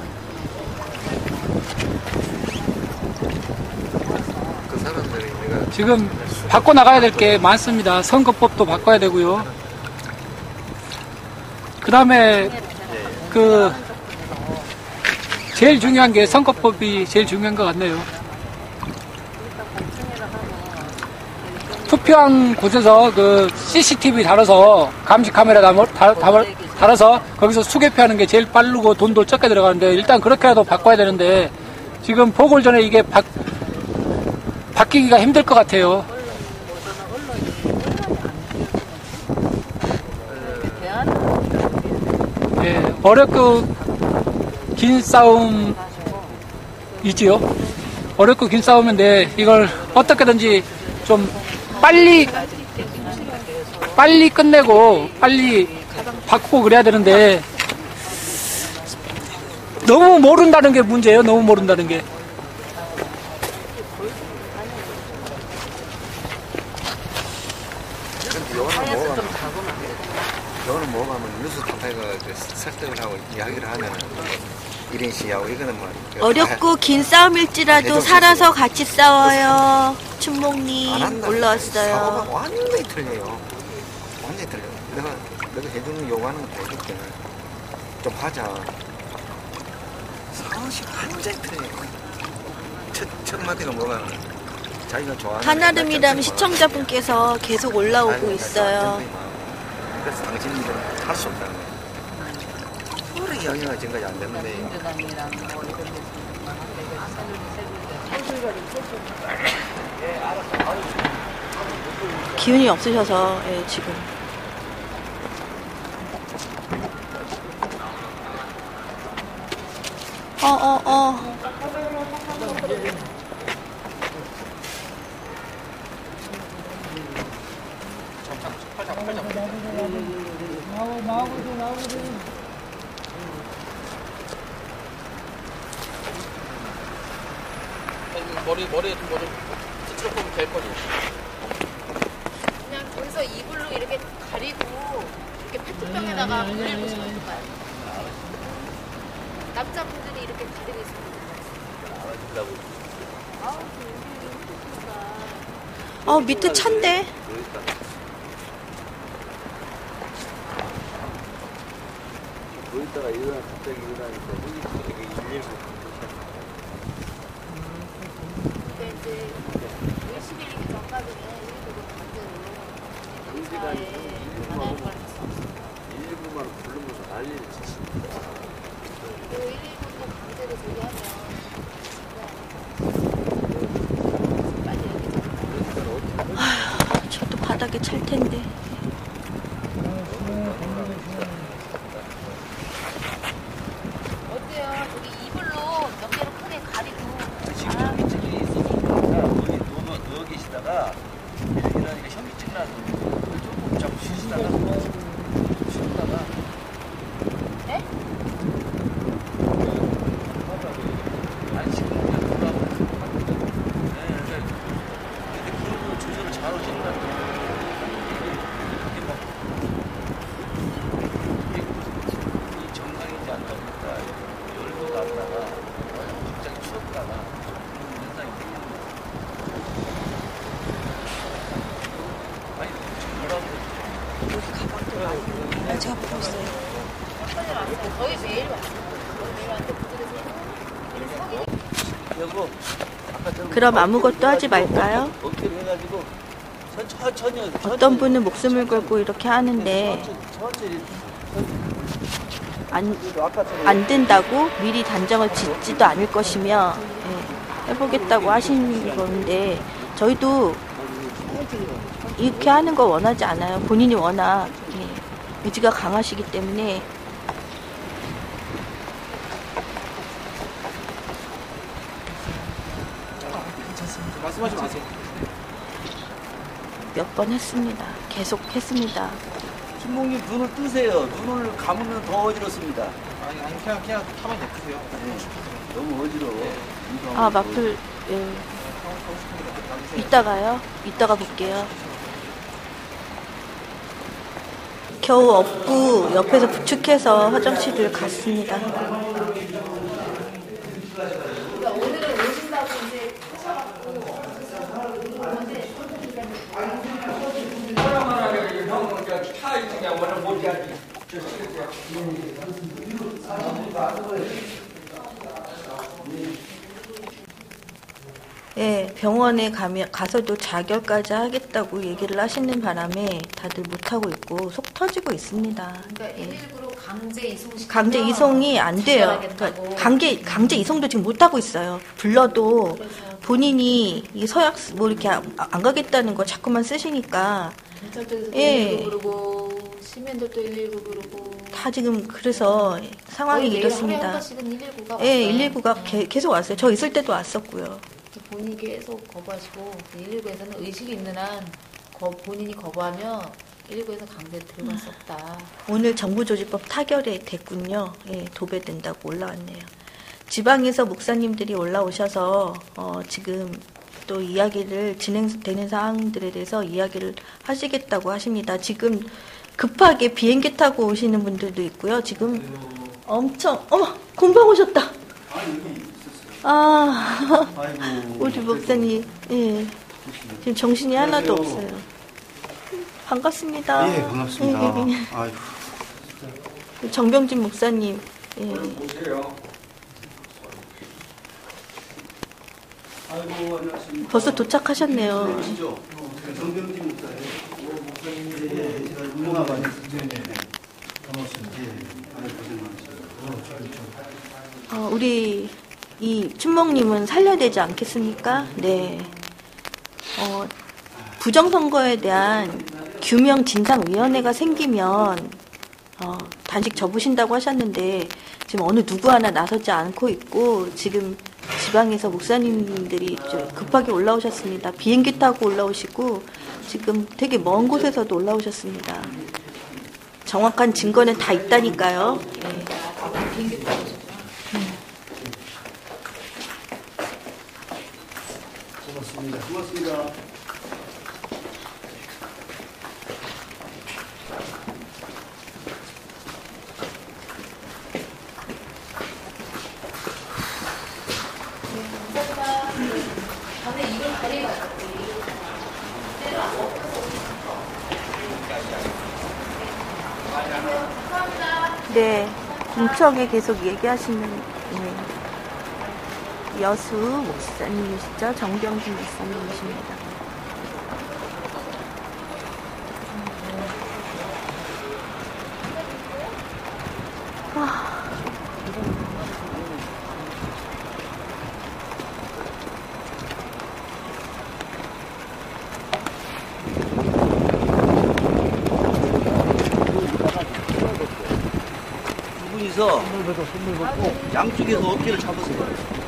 지금 바꿔나가야 될 게 많습니다. 선거법도 바꿔야 되고요. 그 다음에 제일 중요한 게 선거법이 제일 중요한 것 같네요. 투표한 곳에서 그 CCTV 달아서 감시 카메라 달아서 거기서 수개표하는 게 제일 빠르고 돈도 적게 들어가는데 일단 그렇게라도 바꿔야 되는데 지금 보궐 전에 이게 바뀌기가 힘들 것 같아요. 예, 어렵고 긴 싸움이지요. 어렵고 긴 싸움인데 이걸 어떻게든지 좀 빨리 끝내고 빨리 바꾸고 그래야 되는데 너무 모른다는 게 문제예요. 너무 모른다는 게. 요거는 뭐가면 뉴스 탐사가 설득을 하고 이야기를 하면 1인 시위하고 이거는 뭐 어렵고 긴 싸움일지라도 살아서 같이 싸워요. 춘목님 올라왔어요. 사고가 완전히 틀려요. 완전히 틀려. 내가 해주는 요구하는 거 해줄게. 좀 하자. 상황이 완전히 틀려요. 첫 마디가 뭐가 자기가 좋아하는 한아름이랑 시청자분께서 계속 올라오고 있어요. 그래서 당신들은 할 수 없다는 거예요. 서로 이야기가 지금까지 안 됐는데. 기운이 없으셔서 예, 지금. 머리에 좀 스트로크 보면 될 거지. 그냥 거기서 이불로 이렇게 가리고 이렇게 페트병에다가 물을 부으시면 어떨까요? 남자분들이 이렇게 가리고 있으면 밑에 찬데. 보이다가 갑자기 일어나니까 되게 119 이제 의식이 전까지는 119만 부르면서 난리를 치십니다. 119도 강제로 제기하면 저도 바닥에 찰 텐데. 어때요? 저기 이불로 몇 개로 크게 가리고 누워 계시다가 이러니까 현기증 나서 조금 자꾸 쉬시다가 네? 아니 지금 그냥 돌아가고 근데 그런 거 조절을 잘 하신다는 거예요. 이게 막 이 정상이지 않다 보니까 열도 났다가 갑자기 추웠다가 현상이 생기는 거예요. 아니 지금 뭐라고 제가 보고 있어요. 거의 매일 왔어요. 매일 왔는데 여보 아까 저 그럼 아무것도 하지 말까요? 어깨를 해가지고 천천히 어떤 분은 목숨을 걸고 이렇게 하는데 천천히 안 된다고 미리 단정을 짓지도 않을 것이며 해보겠다고 하시는 건데 저희도 이렇게 하는 거 원하지 않아요. 본인이 워낙 의지가 강하시기 때문에. 말씀하지 마세요. 몇 번 했습니다. 계속 했습니다. 신봉님 눈을 뜨세요. 눈을 감으면 더 어지럽습니다. 아니 그냥 타면 되세요. 너무 어지러워. 마플 이따가요? 이따가 볼게요. 겨우 업고 옆에서 부축해서 화장실을 갔습니다. 예, 병원에 가서도 자결까지 하겠다고 얘기를 하시는 바람에 다들 못하고 있고 속 터지고 있습니다. 그러니까 예. 119로 강제 이송이 안 돼요. 그러니까 강제 이송도 지금 못 하고 있어요. 불러도 본인이 이 서약 뭐 이렇게 안 가겠다는 거 자꾸만 쓰시니까. 경찰청에서도 예. 119 그러고 시민들도 119 그러고 다 지금 그래서 상황이 이렇습니다. 한 번씩은 119가 예, 119가 계속 왔어요. 저 있을 때도 왔었고요. 본인이 계속 거부하시고 119에서는 의식이 있는 한 본인이 거부하면 119에서 강제 들어갈 수 없다. 오늘 정부조직법 타결이 됐군요. 예, 도배된다고 올라왔네요. 지방에서 목사님들이 올라오셔서 지금 또 이야기를 진행되는 사항들에 대해서 이야기를 하시겠다고 하십니다. 지금 급하게 비행기 타고 오시는 분들도 있고요. 지금 엄청 금방 오셨다. 우리 목사님, 예, 지금 정신이 하나도 없어요. 반갑습니다. 예, 반갑습니다. 아이고. 정병진 목사님, 예. 벌써 도착하셨네요. 우리 이 춘목님은 살려야 되지 않겠습니까? 네. 부정선거에 대한 규명 진상위원회가 생기면 단식 접으신다고 하셨는데 지금 어느 누구 하나 나서지 않고 있고 지금 지방에서 목사님들이 급하게 올라오셨습니다. 비행기 타고 올라오시고 지금 되게 먼 곳에서도 올라오셨습니다. 정확한 증거는 다 있다니까요. 네. 비행기 타고 오셨죠. 고맙습니다. 네, 인척에 계속 얘기하시는 여수 목사님이시죠? 정병진 목사님이십니다. 분이서 양쪽에서 어깨를 잡으세요.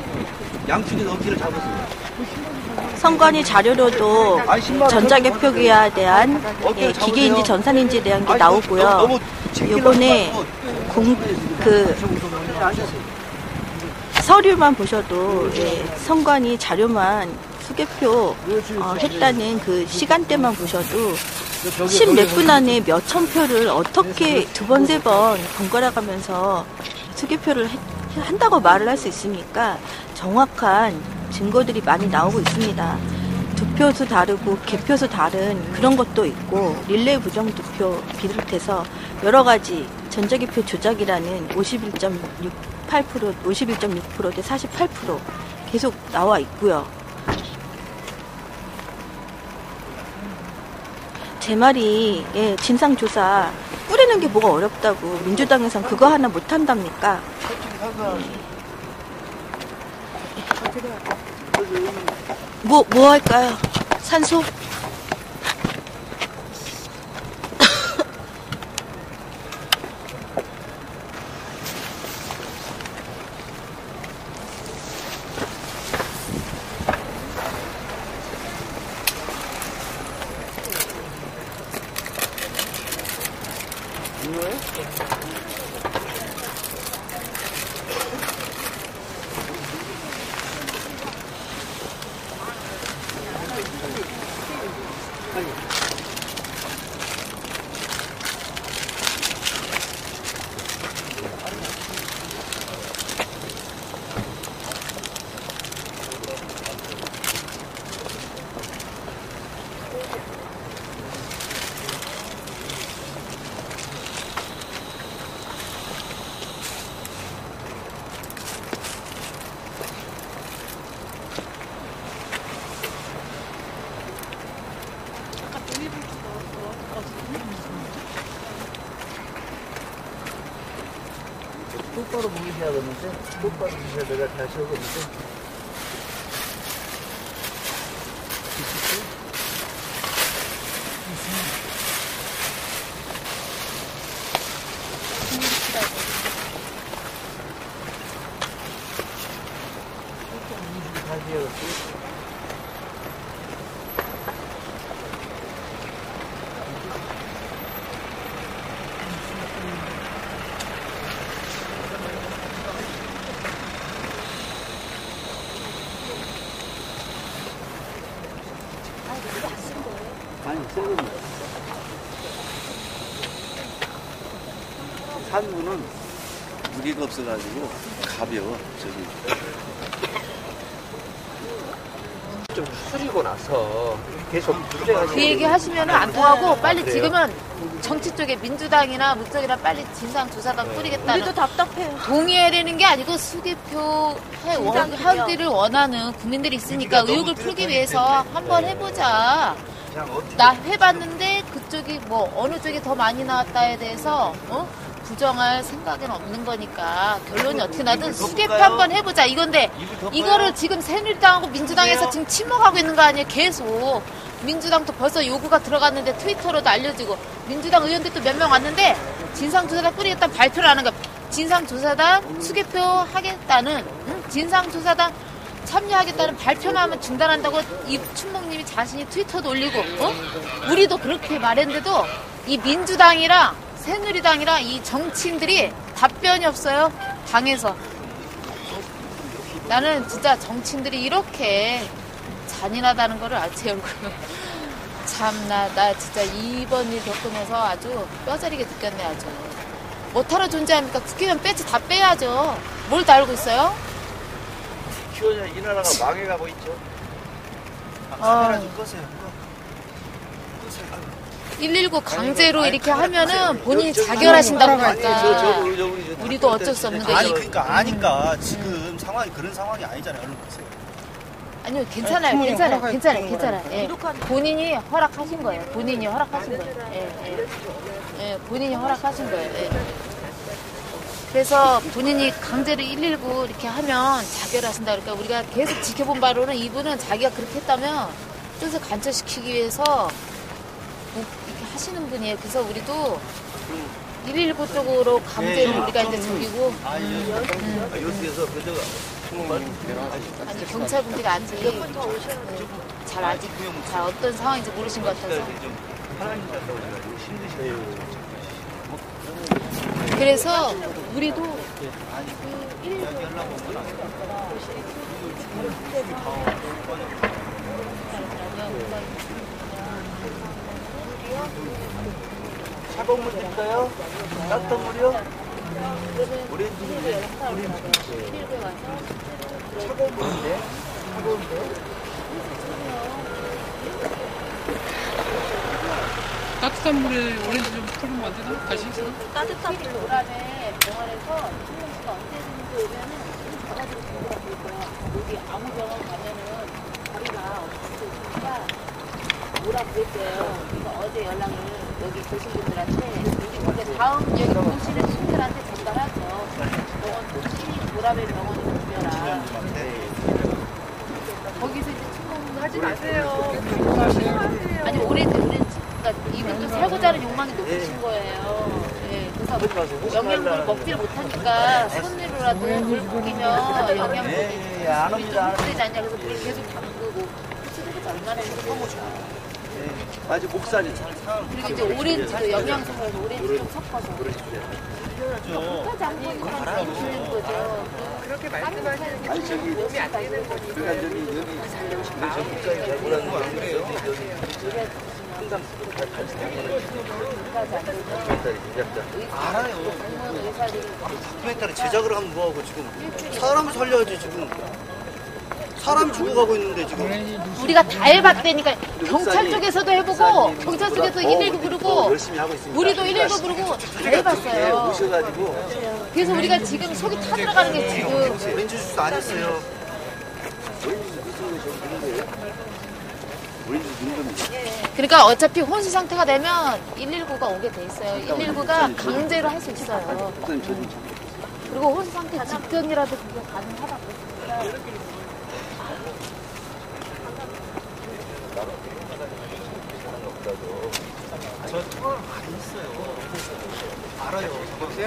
선관위 자료로도 전자개표기에 대한 기계인지 전산인지에 대한 게 나오고요. 요번에 서류만 보셔도 선관위 자료만 수개표 했다는 그 시간대만 보셔도 10몇 분 안에 몇천 표를 어떻게 두 번, 세 번 번갈아 가면서 수개표를 한다고 말을 할 수 있습니까? 정확한 증거들이 많이 나오고 있습니다. 득표수 다르고 개표수 다른 그런 것도 있고 릴레이 부정투표 비롯해서 여러 가지 전자개표 조작이라는 51.6% 대 48% 계속 나와 있고요. 제 말이 진상조사 뿌리는 게 뭐가 어렵다고 민주당에선 그거 하나 못한답니까? 뭐 할까요? 산소? 똑바로 모이셔야 되는데 똑바로 주셔야 내가 다시 하겠는데 아니, 썩은 산무는 무게가 없어가지고 가벼워. 저기 좀 추리고 나서 계속 그 얘기 하시면 안 통하고 빨리 지금은 정치 쪽에 민주당이나 무쪽이나 빨리 진상조사단 꾸리겠다는 우리도 답답해요. 동의하려는 게 아니고 수개표 하기를 원하는 국민들이 있으니까 의혹을 풀기 위해서 한번 해보자. 나 해봤는데 그쪽이 뭐 어느 쪽이 더 많이 나왔다에 대해서 부정할 생각은 없는 거니까 결론이 어떻게 나든 수개표 한번 해보자 이건데 이거를 지금 새누리당하고 민주당에서 지금 침묵하고 있는 거 아니에요. 계속 민주당도 벌써 요구가 들어갔는데 트위터로도 알려지고 민주당 의원들도 몇 명 왔는데 진상조사단 꾸리겠다는 발표를 하는 거야. 진상조사단 수개표 하겠다는 진상조사단 참여하겠다는 발표만 하면 중단한다고 이 춘목님이 자신이 트위터도 올리고 우리도 그렇게 말했는데도 이 민주당이랑 새누리당이랑 이 정치인들이 답변이 없어요. 당에서. 나는 진짜 정치인들이 이렇게 잔인하다는 거를 제 얼굴로 참나 나 진짜 이번 일 겪으면서 아주 뼈저리게 느꼈네. 아주 뭐하러 존재합니까? 국회의원 배지 다 빼야죠. 뭘 다 알고 있어요? 키워야 이 나라가 망해가고 있죠. 카메라 좀 끄세요. 119 강제로 이렇게 하면은 본인이 자결하신다고 하니까 우리도 어쩔 수 없는 거예요. 아니 그러니까 아니까 지금 상황이 그런 상황이 아니잖아요. 얼른 보세요. 아니요 괜찮아요. 예. 본인이 허락하신 거예요. 본인이 허락하신 거예요. 예, 본인이 허락하신 거예요. 예. 그래서 본인이 강제로 119 이렇게 하면 자결하신다. 그러니까 우리가 계속 지켜본 바로는 이분은 자기가 그렇게 했다면 뜻을 간철시키기 위해서 이렇게 하시는 분이에요. 그래서 우리도 119 쪽으로 강제로 우리가 이제 저기고 요새에서 그저가 아니 경찰분들이 아직 잘 어떤 상황인지 모르신 것 같아서 그래서 우리도 그 119 차가운 물 드릴까요? 따뜻한 물이요? 오렌지 물이요? 차가운 물인데? 차가운데? 따뜻한 물에 오렌지 좀 풀면 안 되나? 다시 있어? 따뜻한 물로. 보람에 병원에서 신경 씨가 언제든지 오면은 가가지고 데려다 줄 거야. 여기 아무 병원 가면은 자리가 없으니까 뭐라 그랬어요. 그래서 어제 연락을 여기 계신 분들한테 근데 다음 여기 보시는 친구들한테 전달하죠. 병원 혹시 보람의 병원에 오셔라. 거기서 이제 친구 하지 마세요. 아니 오렌지 그러니까 이분도 살고자 하는 욕망이 높으신 거예요. 네, 그래서 영양분을 먹질 못하니까 손으로라도 물 먹이면 영양분이 좀 되지 않냐. 그래서 물을 계속 담그고 수도가 얼마나 행복합니까. 아직 목살이 그리고 이제 오렌지도 영양소에서 오렌지 좀 섞어서 끝까지 안 보니까 주는 거죠. 그렇게 말씀하시는 아니 저기 몸이 안 되는 거지. 그러니까 저기 여기 살려고 싶은 목살이 잘 몰랐는 거 안 그래요? 항상 알아요. 다큐멘터리 제작을 하면 뭐하고 지금 사람을 살려야지 지금. 사람이 죽어가고 있는데 지금. 우리가 다 해봤다니까. 경찰 쪽에서도 해보고 경찰 쪽에서 119 부르고 우리도 119 부르고 다 해봤어요. 오셔가지고 그래서 우리가 지금 속이 타들어가는 게 지금 오렌지 주스 안 했어요. 그러니까 어차피 혼수 상태가 되면 119가 오게 돼 있어요. 119가 강제로 할 수 있어요. 그리고 혼 상태 집전이라도 그게 가능하다고. 저 통화를 많이 했어요. 알아요. 보세요.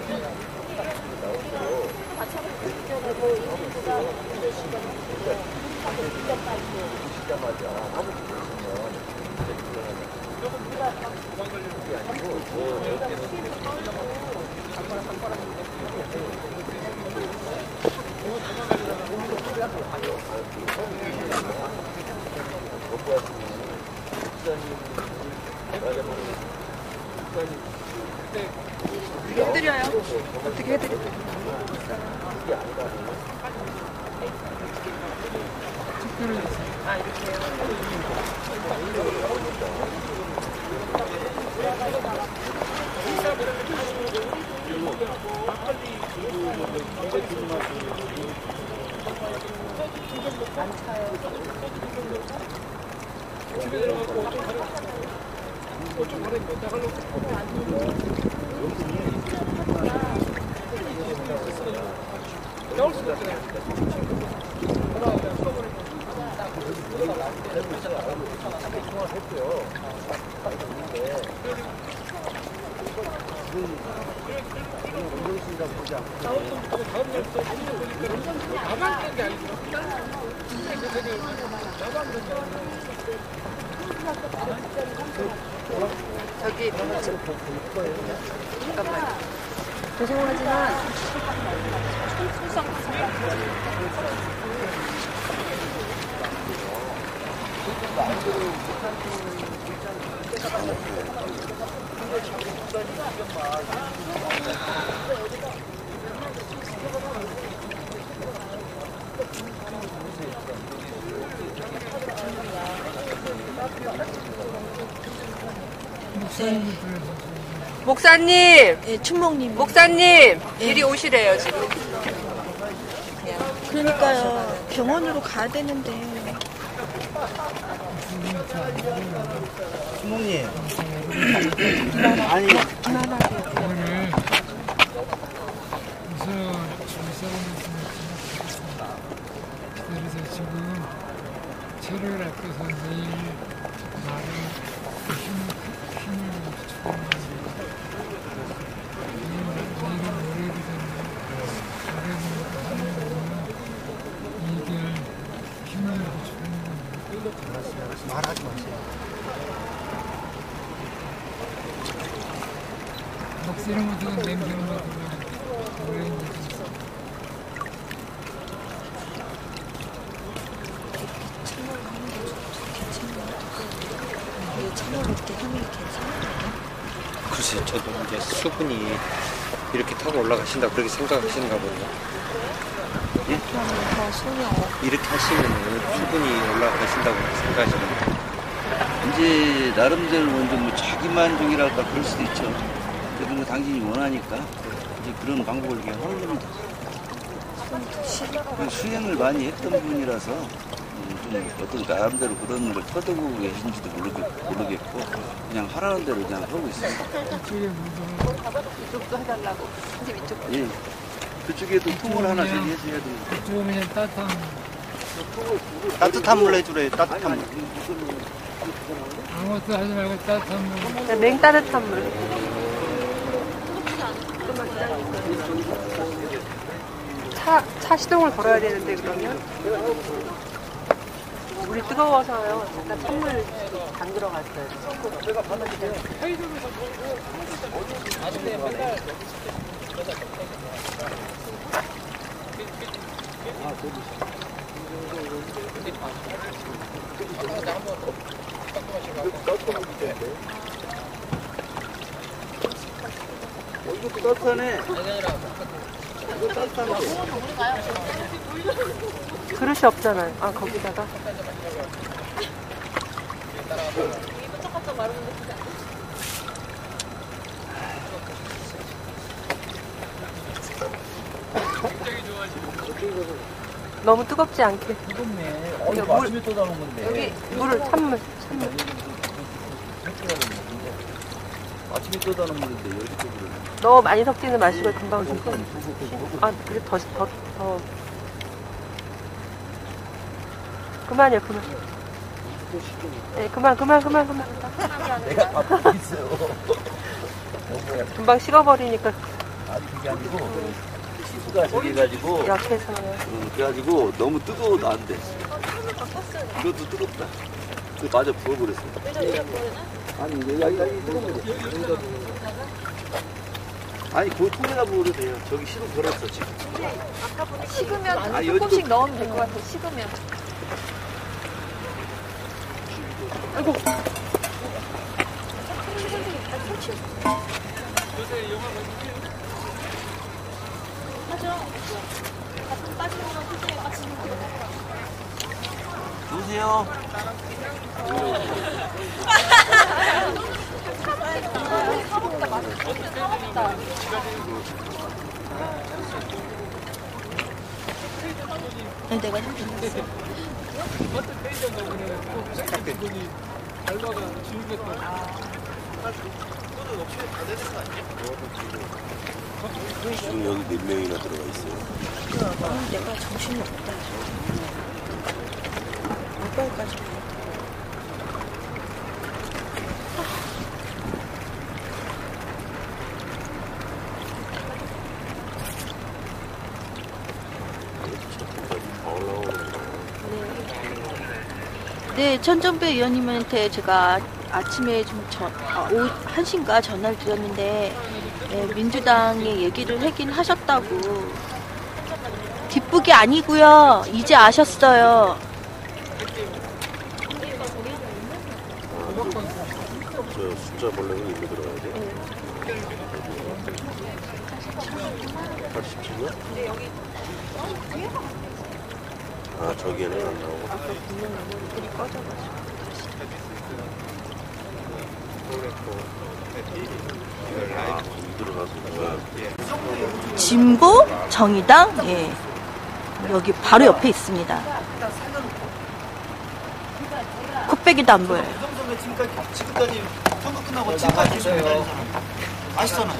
해드려요. 어떻게 해드려요? 아, 이렇게요? 저기 잠깐만. 죄송하지만 목사님, 예, 춘목님. 목사님, 이리 오시래요, 지금. 그러니까요. 병원으로 가야 되는데. 주목님. 아니. 오늘 우선 그래서 지금 체를 앞에서 내일 말을 힘을 주고 내일은 모레거든요. 이들 힘을 주는 겁니다. 말하지 마세요. 목소리는 못하고 냄새는 맡고 오랜 얘기. 글쎄, 저도 이제 수분이 이렇게 타고 올라가신다 그렇게 생각하시는가 보네요. 예? 이렇게 하시면 수분이 올라가신다고 생각하시는데. 이제 나름대로 먼저 뭐 자기 만족이랄까 그럴 수도 있죠. 그래도 뭐 당신이 원하니까 이제 그런 방법을 이렇게 하는 겁니다. 수행을 많이 했던 분이라서 좀 어떤 나름대로 그런 걸 터득하고 계신지도 모르겠고 그냥 하라는 대로 그냥 하고 있습니다. 이쪽도 해달라고. 선생님 이쪽. 예. 그쪽에도 통을 하나 저기 해서 해야 됩니다. 그쪽은 그냥 따뜻한 물 해주래. 따뜻한 물. 아무것도 하지 말고 따뜻한 물. 냉따뜻한 물. 차 시동을 걸어야 되는데 그러면 물이 뜨거워서요. 잠깐 찬물 담그러 갔어요. 이것도 따뜻하네. 이거 따뜻하네. 그릇이 없잖아요. 아, 거기다가. 너무 뜨겁지 않게. 뜨겁네. 여기 아침에 또 담은 건데. 여기 물을 찬물. 아침에 떠다는 물인데 여기서 그러네. 너무 많이 섞지는 마시고 금방 섞어. 아, 그래 더. 그만이야, 그만. 네, 그만. 내가 바쁘고 있어요. 금방 식어버리니까. 아니 그게 아니고 시수가 저기 해가지고 약해서. 그래가지고 너무 뜨거워도 안 돼. 이것도 뜨겁다. 그 맞아 부어버렸어. 아니 여기 뜨거워버려. 아니 그 통에다 부어도 돼요. 저기 시동 걸었어 지금. 식으면 조금씩 넣으면 될 것 같아. 식으면. 아이고. 누구세요? 내가 좀 준비했어. 지금 여기 몇 명이나 들어가 있어요? 내가 정신이 없다. 오빠까지. 네, 천정배 의원님한테 제가 아침에 오후 1시인가 전화를 드렸는데 네, 민주당의 얘기를 하긴 하셨다고. 기쁘게 아니고요. 이제 아셨어요. 저 숫자 보려면 일로 들어가야 돼? 87년? 네, 여기. 아, 저기에는 안 나오고. 아까 분명히 불이 꺼져가지고. 진보 정의당 예 여기 바로 옆에 있습니다. 코빼기도 안 보여요. 지금까지 선거 끝나고 지금까지 있어요. 아시잖아요.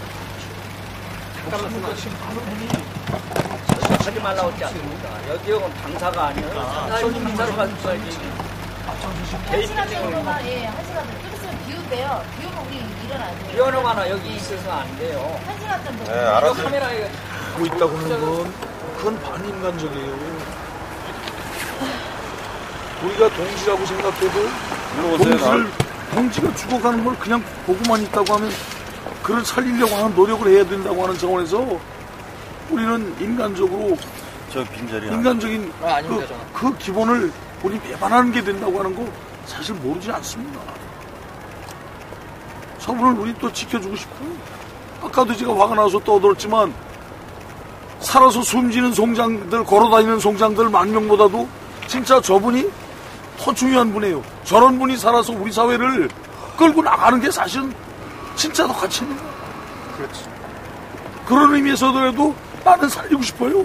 하지 말라고 했지 않습니까? 여기는 당사가 아니에요. 당사로 가야지. 한 시간 정도만, 예, 한 시간 정도. 좀 있으면 비 온대요. 비 오면 우리 일어나죠. 비 오는 거나 여기 있어서 안 돼요. 한 시간 정도. 네, 알았어요. 카메라에 하고 있다고 하는 건 그건 반인간적이에요. 우리가 동지라고 생각해도 동지가 죽어가는 걸 그냥 보고만 있다고 하면 그를 살리려고 하는 노력을 해야 된다고 하는 차원에서 우리는 인간적으로 인간적인 그 기본을 우리 배반하는 게 된다고 하는 거 사실 모르지 않습니다. 저분을 우리 또 지켜주고 싶어요. 아까도 제가 화가 나서 떠들었지만 살아서 숨지는 송장들, 걸어다니는 송장들 10,000명보다도 진짜 저분이 더 중요한 분이에요. 저런 분이 살아서 우리 사회를 끌고 나가는 게 사실은 진짜 더 가치 있는 거예요. 그렇지. 그런 의미에서도 나는 살리고 싶어요.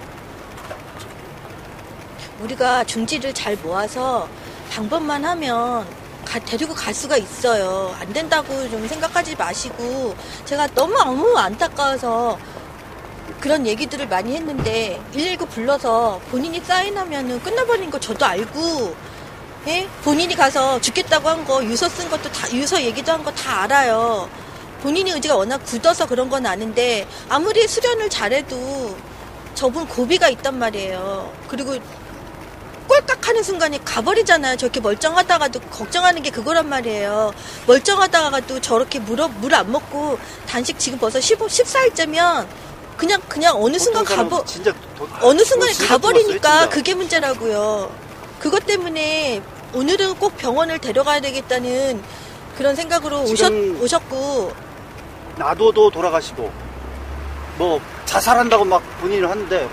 우리가 중지를 잘 모아서 방법만 하면 데리고 갈 수가 있어요. 안 된다고 좀 생각하지 마시고, 제가 너무 안타까워서 그런 얘기들을 많이 했는데 119 불러서 본인이 사인하면은 끝나버리는 거 저도 알고, 예? 본인이 가서 죽겠다고 한 거, 유서 쓴 것도 다, 유서 얘기도 한 거 다 알아요. 본인이 의지가 워낙 굳어서 그런 건 아는데 아무리 수련을 잘해도 저분 고비가 있단 말이에요. 그리고 꼴깍하는 순간에 가버리잖아요. 저렇게 멀쩡하다가도 걱정하는 게 그거란 말이에요. 멀쩡하다가도 저렇게 물 안 먹고 단식 지금 벌써 14일째면 그냥 어느 순간 어느 순간에 가버리니까 그게 문제라고요. 그것 때문에 오늘은 꼭 병원을 데려가야 되겠다는 그런 생각으로 오셨고, 놔둬도 돌아가시고 뭐 자살한다고 막 본인이 하는데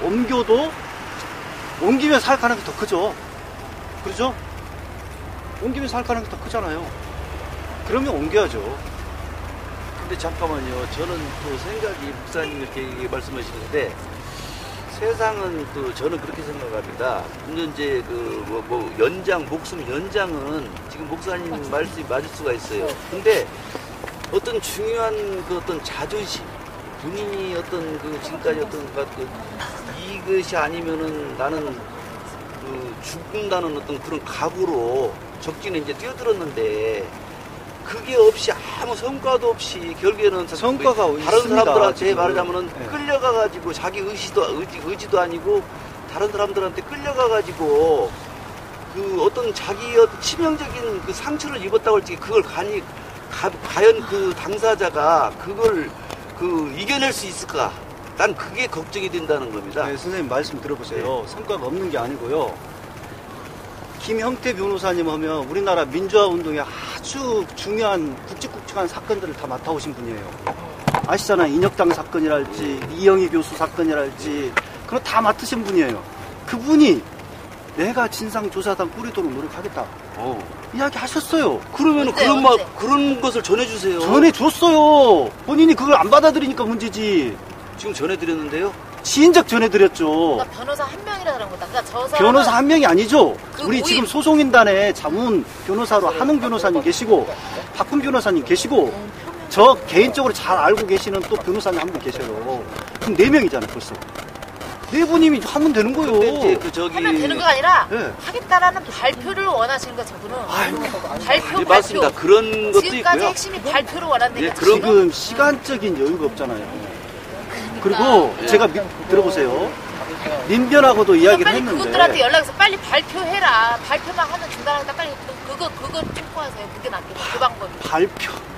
옮기면 살 가능성이 더 크죠. 그렇죠? 옮기면 살 가능성이 더 크잖아요. 그러면 옮겨야죠. 근데 잠깐만요. 저는 또 생각이 목사님 이렇게 말씀하시는데 세상은 또 저는 그렇게 생각합니다. 물론 이제 목숨 연장은 지금 목사님 말씀이 맞을 수가 있어요. 근데 어떤 중요한 그 어떤 자존심, 본인이 어떤 그 지금까지 어떤 그 이것이 아니면은 나는 그 죽는다는 어떤 그런 각오로 적진에 이제 뛰어들었는데 그게 없이 아무 성과도 없이 결국에는 성과가 다른 있습니다, 사람들한테 지금. 말하자면은 네. 끌려가가지고 자기 의지도 아니고 다른 사람들한테 끌려가가지고 그 어떤 자기의 어떤 치명적인 그 상처를 입었다고 할지 그걸 과연 그 당사자가 그걸 그 이겨낼 수 있을까? 난 그게 걱정이 된다는 겁니다. 네, 선생님 말씀 들어보세요. 성과가 없는 게 아니고요. 김형태 변호사님 하면 우리나라 민주화 운동에 아주 중요한 굵직굵직한 사건들을 다 맡아오신 분이에요. 아시잖아요. 인혁당 사건이랄지 이영희 교수 사건이랄지 그런 다 맡으신 분이에요. 그분이 내가 진상조사단 꾸리도록 노력하겠다. 이야기 하셨어요. 그러면 그런 것을 전해주세요. 전해줬어요. 본인이 그걸 안 받아들이니까 문제지. 지금 전해드렸는데요? 진작 전해드렸죠. 그러니까 변호사 한 명이라 그런 거다. 그러니까 저 사람은 변호사 한 명이 아니죠. 그 우리 모임. 지금 소송인단에 자문 변호사로 한웅 변호사님 계시고 박훈 변호사님 계시고 저 개인적으로 잘 알고 계시는 또 변호사님 한 분 계셔요. 그럼 4명이잖아요 벌써. 4분이면 하면 되는 거예요. 근데 이제 하면 되는 거 아니라 네. 하겠다라는 발표를 원하시는 거예요. 저분은 발표. 맞습니다. 그런 것도 지금까지 있고요. 핵심이 발표를 원한다니까. 지금 시간적인 여유가 없잖아요. 그리고 제가 들어보세요. 민변하고도 이야기를 빨리 했는데 그분들한테 연락해서 빨리 발표해라. 발표만 하면 중단하겠다. 빨리 그거 찍고하세요. 그게 낫겠네. 그 방법이.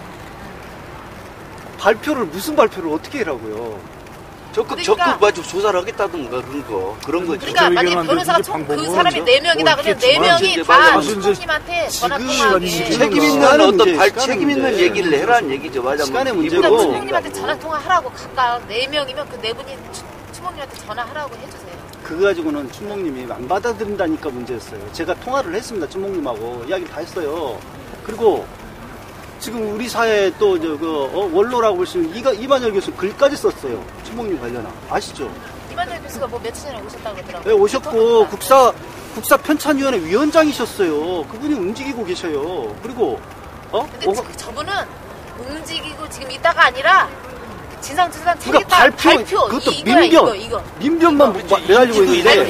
발표를 무슨 발표를 어떻게 하라고요? 적극 조사를 하겠다든가 그런 거죠. 그러니까 만약에 변호사가 그 사람이 4명이다 그러면 4명이 다 총님한테 전화 통화하게 책임 있는 어떤 책임 있는 얘기를 해라는 얘기죠. 맞아. 시간의 문제고. 그러니까 추모님한테 전화 통화하라고 각각 4명이면 그 4분이 추모님한테 전화하라고 해주세요. 그거 가지고는 춘목님이 안 받아들인다니까 문제였어요. 제가 통화를 했습니다. 춘목님하고 이야기 다 했어요. 그리고 지금 우리 사회에 또 원로라고 볼 수 있는 이만열 교수 글까지 썼어요. 춘목님 관련한 아시죠? 이만열 교수가 뭐 며칠 전에 오셨다고 그러더라고요. 네, 오셨고 국사 편찬위원회 위원장이셨어요. 그분이 움직이고 계셔요. 그리고 근데 저분은 움직이고 지금 있다가 아니라 진상조사 그러니까 발표 그것도 이거. 민변만 매달리고 있는데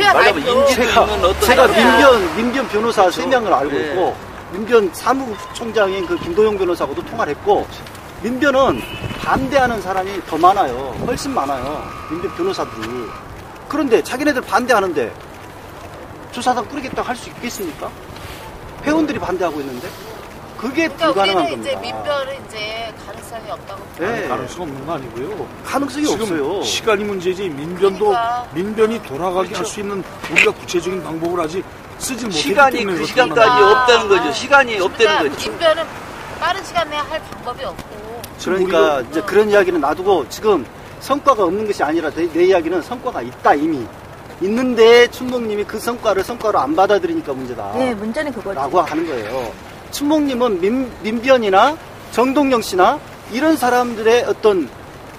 제가 발표야. 민변 변호사 3명을 알고 있고 민변 사무총장인 그 김도영 변호사하고도 통화를 했고 민변은 반대하는 사람이 더 많아요. 훨씬 많아요. 민변 변호사들이. 그런데 자기네들 반대하는데 조사단 꾸리겠다고 할 수 있겠습니까? 회원들이 반대하고 있는데 그게 불가능한 우리는 겁니다. 이제 민변은 이제 가능성이 없다고. 네. 가능성 없는 거 아니고요. 가능성이 지금 없어요. 시간이 문제지 민변이 돌아가게 할 수 있는 우리가 구체적인 방법을 아직 쓰지 못했기 시간이 때문에 그 시간까지 없다는 거죠. 시간이 없다는 거죠. 민변은 빠른 시간 내에 할 방법이 없고. 그러니까 이제 그런 이야기는 놔두고 지금 성과가 없는 것이 아니라 내 이야기는 성과가 있다 이미. 있는데 춘목님이 그 성과로 안 받아들이니까 문제다. 네, 문제는 그거죠. 라고 하는 거예요. 춘목님은 민변이나 정동영 씨나 이런 사람들의 어떤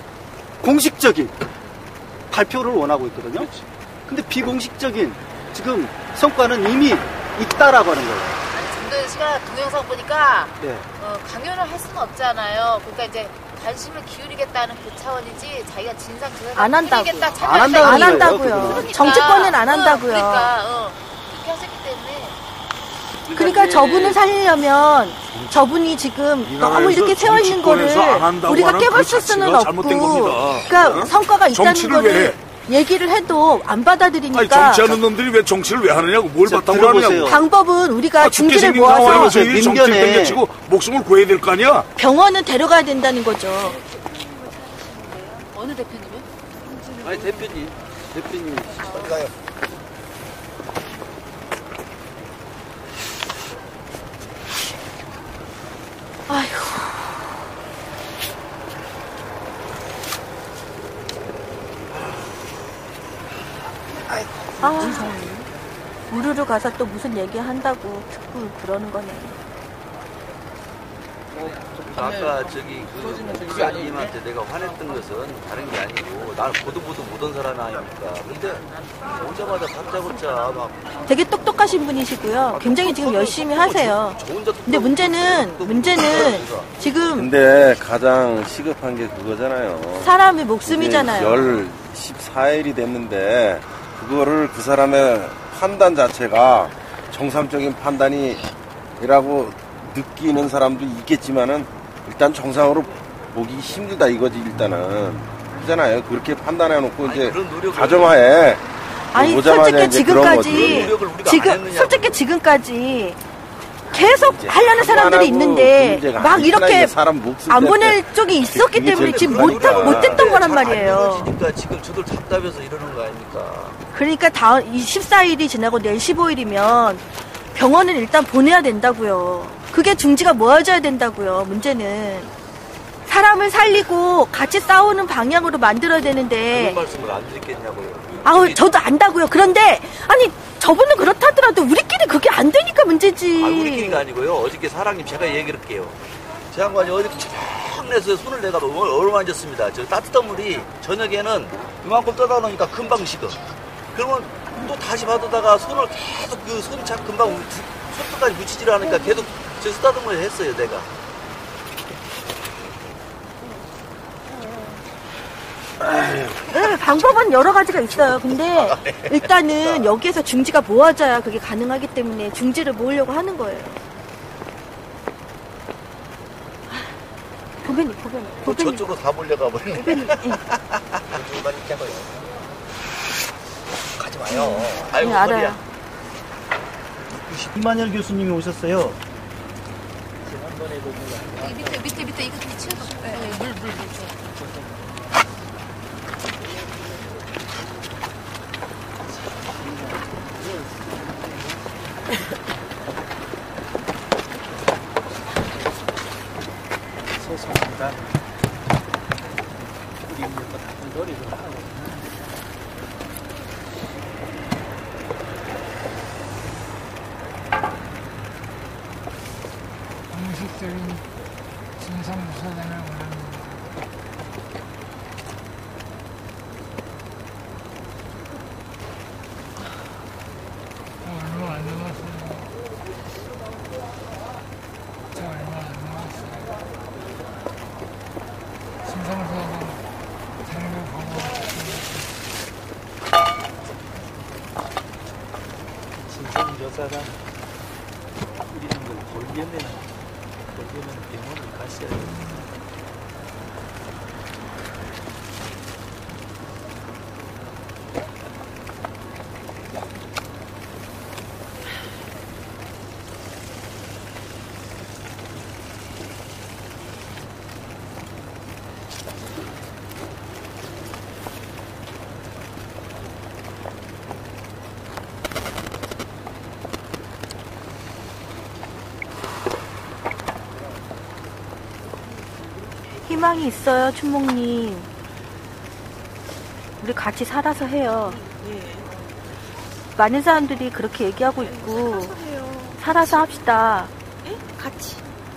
공식적인 발표를 원하고 있거든요. 근데 비공식적인 지금 성과는 이미 있다라고 하는 거예요. 정도현 씨가 동영상 보니까 네. 강연을 할 수는 없잖아요. 그러니까 이제 관심을 기울이겠다는 그 차원이지 자기가 진상 조사를 안 한다고요. 안 한다고요. 그러니까, 정치권은 안 한다고요. 그렇게 하셨기 때문에. 그러니까 저분을 살리려면 저분이 지금 너무 이렇게 세워 있는 거를 우리가 깨봤을 수는 없고, 그러니까 성과가 있다는 거를 얘기를 해도 안 받아들이니까. 아니, 정치하는 놈들이 왜 정치를 왜 하느냐고, 뭘 바탕으로 하느냐고. 방법은 우리가 중지를 모아서 정치를 땡겨치고 목숨을 구해야 될 거 아니야? 병원은 데려가야 된다는 거죠. 어느 대표님이요? 아니 대표님 빨리 가요. 아휴. 우르르 가서 또 무슨 얘기 한다고 듣고 그러는 거네. 아까 저기 그 목사님한테 내가 화냈던 것은 다른 게 아니고 나는 보도 못 온 사람 아닙니까. 근데 오자마자 다짜고짜 막 되게 똑똑하신 분이시고요. 굉장히 지금 열심히 하세요. 근데 문제는 지금 근데 가장 시급한 게 그거잖아요. 사람의 목숨이잖아요. 14일이 됐는데 그거를 그 사람의 판단 자체가 정상적인 판단이라고 느끼는 사람도 있겠지만은 일단 정상으로 보기 힘들다 이거지 일단은. 그잖아요. 그렇게 판단해놓고 이제 가정하에 아니 솔직히 지금까지 계속 하려는 사람들이 있는데 막 이렇게 안 보낼 쪽이 있었기 때문에 지금 못했던 거란 말이에요. 그러니까 지금 저들 답답해서 이러는 거 아닙니까? 그러니까 다음 14일이 지나고 내일 15일이면 병원을 일단 보내야 된다고요. 그게 중지가 모아져야 된다고요. 문제는 사람을 살리고 같이 싸우는 방향으로 만들어야 되는데 그런 말씀을 안 드리겠냐고요. 아우 저도 안다고요. 그런데 아니 저분은 그렇다 하더라도 우리끼리 그게 안 되니까 문제지. 우리끼리가 아니고요. 어저께 사랑님 제가 얘기를 할게요. 제 양반이 어저께 내서 손을 내가 얼어만졌습니다. 저 따뜻한 물이 저녁에는 이만큼 떠다 놓으니까 금방 식어. 그러면 또 다시 받아다가 손을 계속 그 손착 금방 손끝까지 묻히질 않으니까 계속 저 쓰다듬을 했어요 내가. 네, 방법은 여러 가지가 있어요. 근데 일단은 여기에서 중지가 모아져야 그게 가능하기 때문에 중지를 모으려고 하는 거예요. 보배님. 저쪽으로 다 몰려가 버리네. 보배님. 가지 마요. 아이고, 네, 알아요. 이만열 교수님이 오셨어요. 밑에 이거 좀 치워줘. 물. 소송보다 우리 같은 노력을 하고 공식적인 진상조사단을 원합니다. 얼마 안 남았어요. 얼마 안 남았어요. 진상조사단 자료를 보고 진상조사단 우리는 뭐 돌려면 병원을 가셔야 돼요. 희망이 있어요, 춘목님. 우리 같이 살아서 해요. 많은 사람들이 그렇게 얘기하고 있고 살아서 합시다. 같이.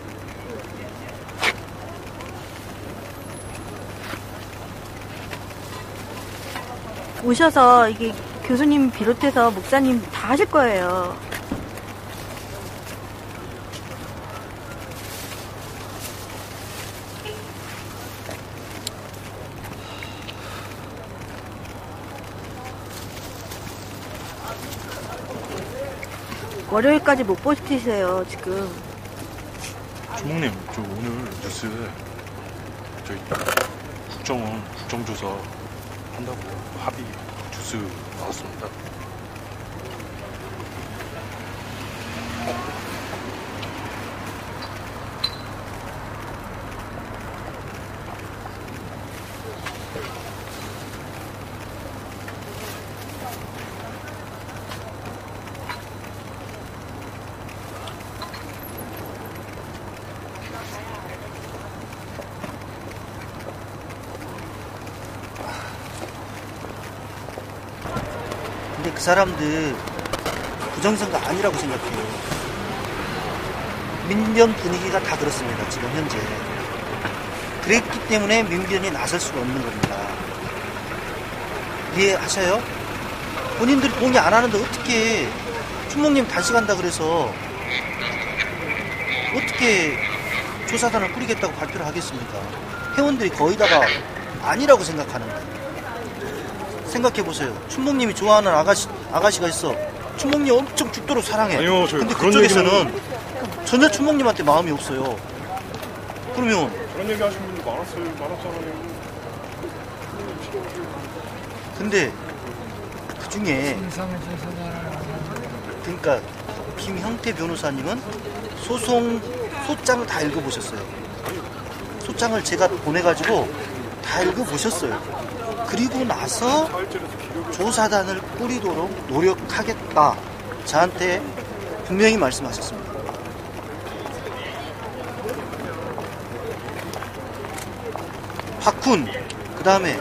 오셔서 이게 교수님 비롯해서 목사님 다 하실 거예요. 월요일까지 못 버티세요, 지금. 주목님, 저 오늘 뉴스에 저희 국정원 국정조사 한다고 합의 뉴스 나왔습니다. 근데 그 사람들 부정선거 아니라고 생각해요. 민변 분위기가 다 그렇습니다. 지금 현재. 그랬기 때문에 민변이 나설 수가 없는 겁니다. 이해하셔요? 본인들이 동의 안 하는데 어떻게 춘목님 단식한다 그래서 어떻게 조사단을 꾸리겠다고 발표를 하겠습니까? 회원들이 거의 다가 아니라고 생각하는데. 생각해보세요. 춘목님이 좋아하는 아가씨가 있어. 춘목님 엄청 죽도록 사랑해. 아니요, 근데 그쪽에서는 전혀 춘목님한테 마음이 없어요. 그러면 그런 얘기 하시는 분들 많았잖아요. 근데 그 중에 그러니까 김형태 변호사님은 소장을 다 읽어보셨어요. 소장을 제가 보내가지고 다 읽어보셨어요. 그리고 나서 조사단을 꾸리도록 노력하겠다. 저한테 분명히 말씀하셨습니다. 박훈, 그 다음에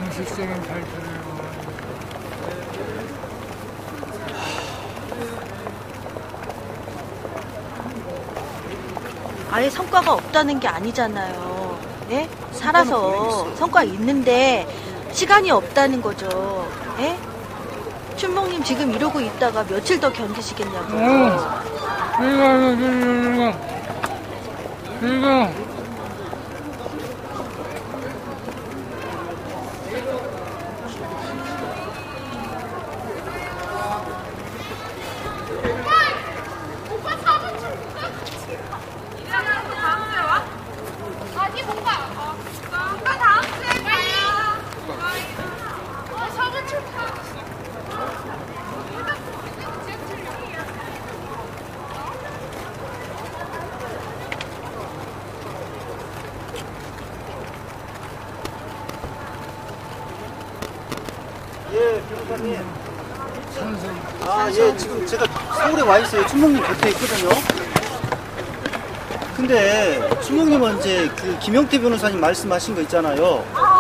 아예 성과가 없다는 게 아니잖아요. 예? 살아서 성과 있는데 시간이 없다는 거죠. 예? 춘목님 지금 이러고 있다가 며칠 더 견디시겠냐고요. 이거. 예, 변호사님. 예, 지금 제가 서울에 와 있어요. 춘목님 곁에 있거든요. 근데 춘목님은 이제 그 김영태 변호사님 말씀하신 거 있잖아요.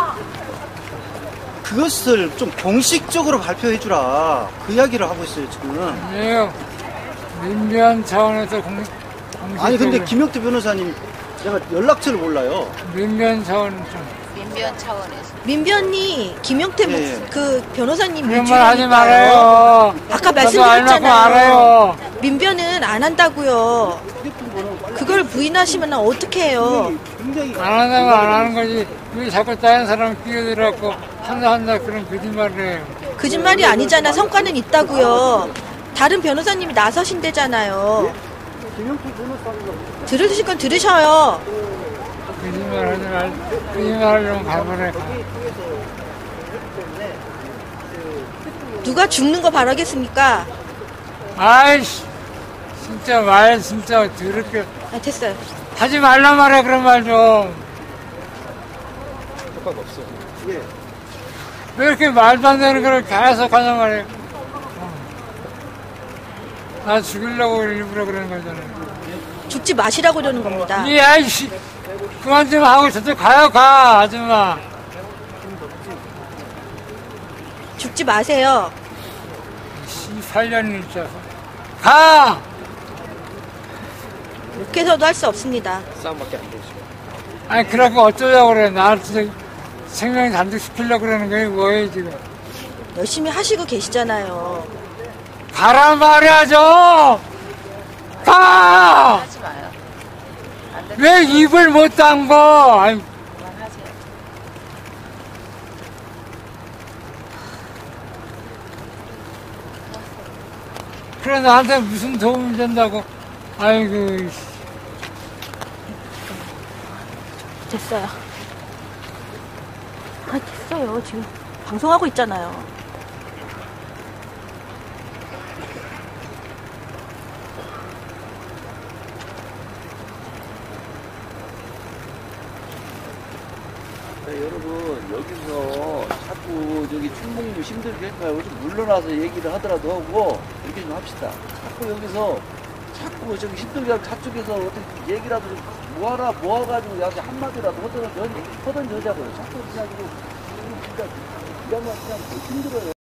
그것을 좀 공식적으로 발표해주라. 그 이야기를 하고 있어요, 지금. 예, 민변 차원에서 공식적으로. 아니, 근데 김영태 변호사님, 내가 연락처를 몰라요. 민변 차원에서. 민변 차원에서. 민변이 김영태 그 변호사님 그런 말 하지 말아요. 아까 알고 말씀드렸잖아요. 알아요. 민변은 안 한다고요. 그걸 부인하시면 어떻게 해요? 안 한다고 안 하는 거지. 왜 자꾸 다른 사람 끼어들어갖고 한다 그런 거짓말을 해요. 거짓말이 아니잖아. 성과는 있다고요. 다른 변호사님이 나서신대잖아요. 들으실 건 들으셔요. 거짓말 하지 말. 거짓말 하려면 가버려. 누가 죽는 거 바라겠습니까? 아이씨, 진짜 말 진짜 더럽게. 아, 됐어요. 하지 말란 말이야, 그런 말 좀. 효과가 없어. 예. 왜 이렇게 말도 안 되는 걸 계속 하냐 말이야. 나 죽이려고 일부러 그러는 거잖아요. 죽지 마시라고 그러는 겁니다. 이 아이씨, 그만 좀 하고 저쪽 가요, 가, 아줌마. 죽지 마세요. 18년이 있어서. 가! 욕해서도 할 수 없습니다. 싸움밖에 안 되죠. 아니, 그러고 어쩌려고 그래. 나한테 생명 단축시키려고 그러는 거예요, 뭐예요, 지금. 열심히 하시고 계시잖아요. 가란 말이야, 좀! 가! 하지 마요. 왜 입을 못 담궈? 아니, 그만하세요. 그래, 나한테 무슨 도움이 된다고. 아이고. 됐어요. 아, 됐어요. 지금 방송하고 있잖아요. 여러분, 여기서 자꾸 저기 춘목님 힘들게 할까요? 좀 물러나서 얘기를 하더라도 하고 이렇게 좀 합시다. 자꾸 여기서 자꾸 저기 힘들게 하고 저쪽에서 어떻게 얘기라도 좀 모아가지고 여기 한마디라도 허던 저자고요. 자꾸 그래가지고 진짜 이런 거 그냥 힘들어요.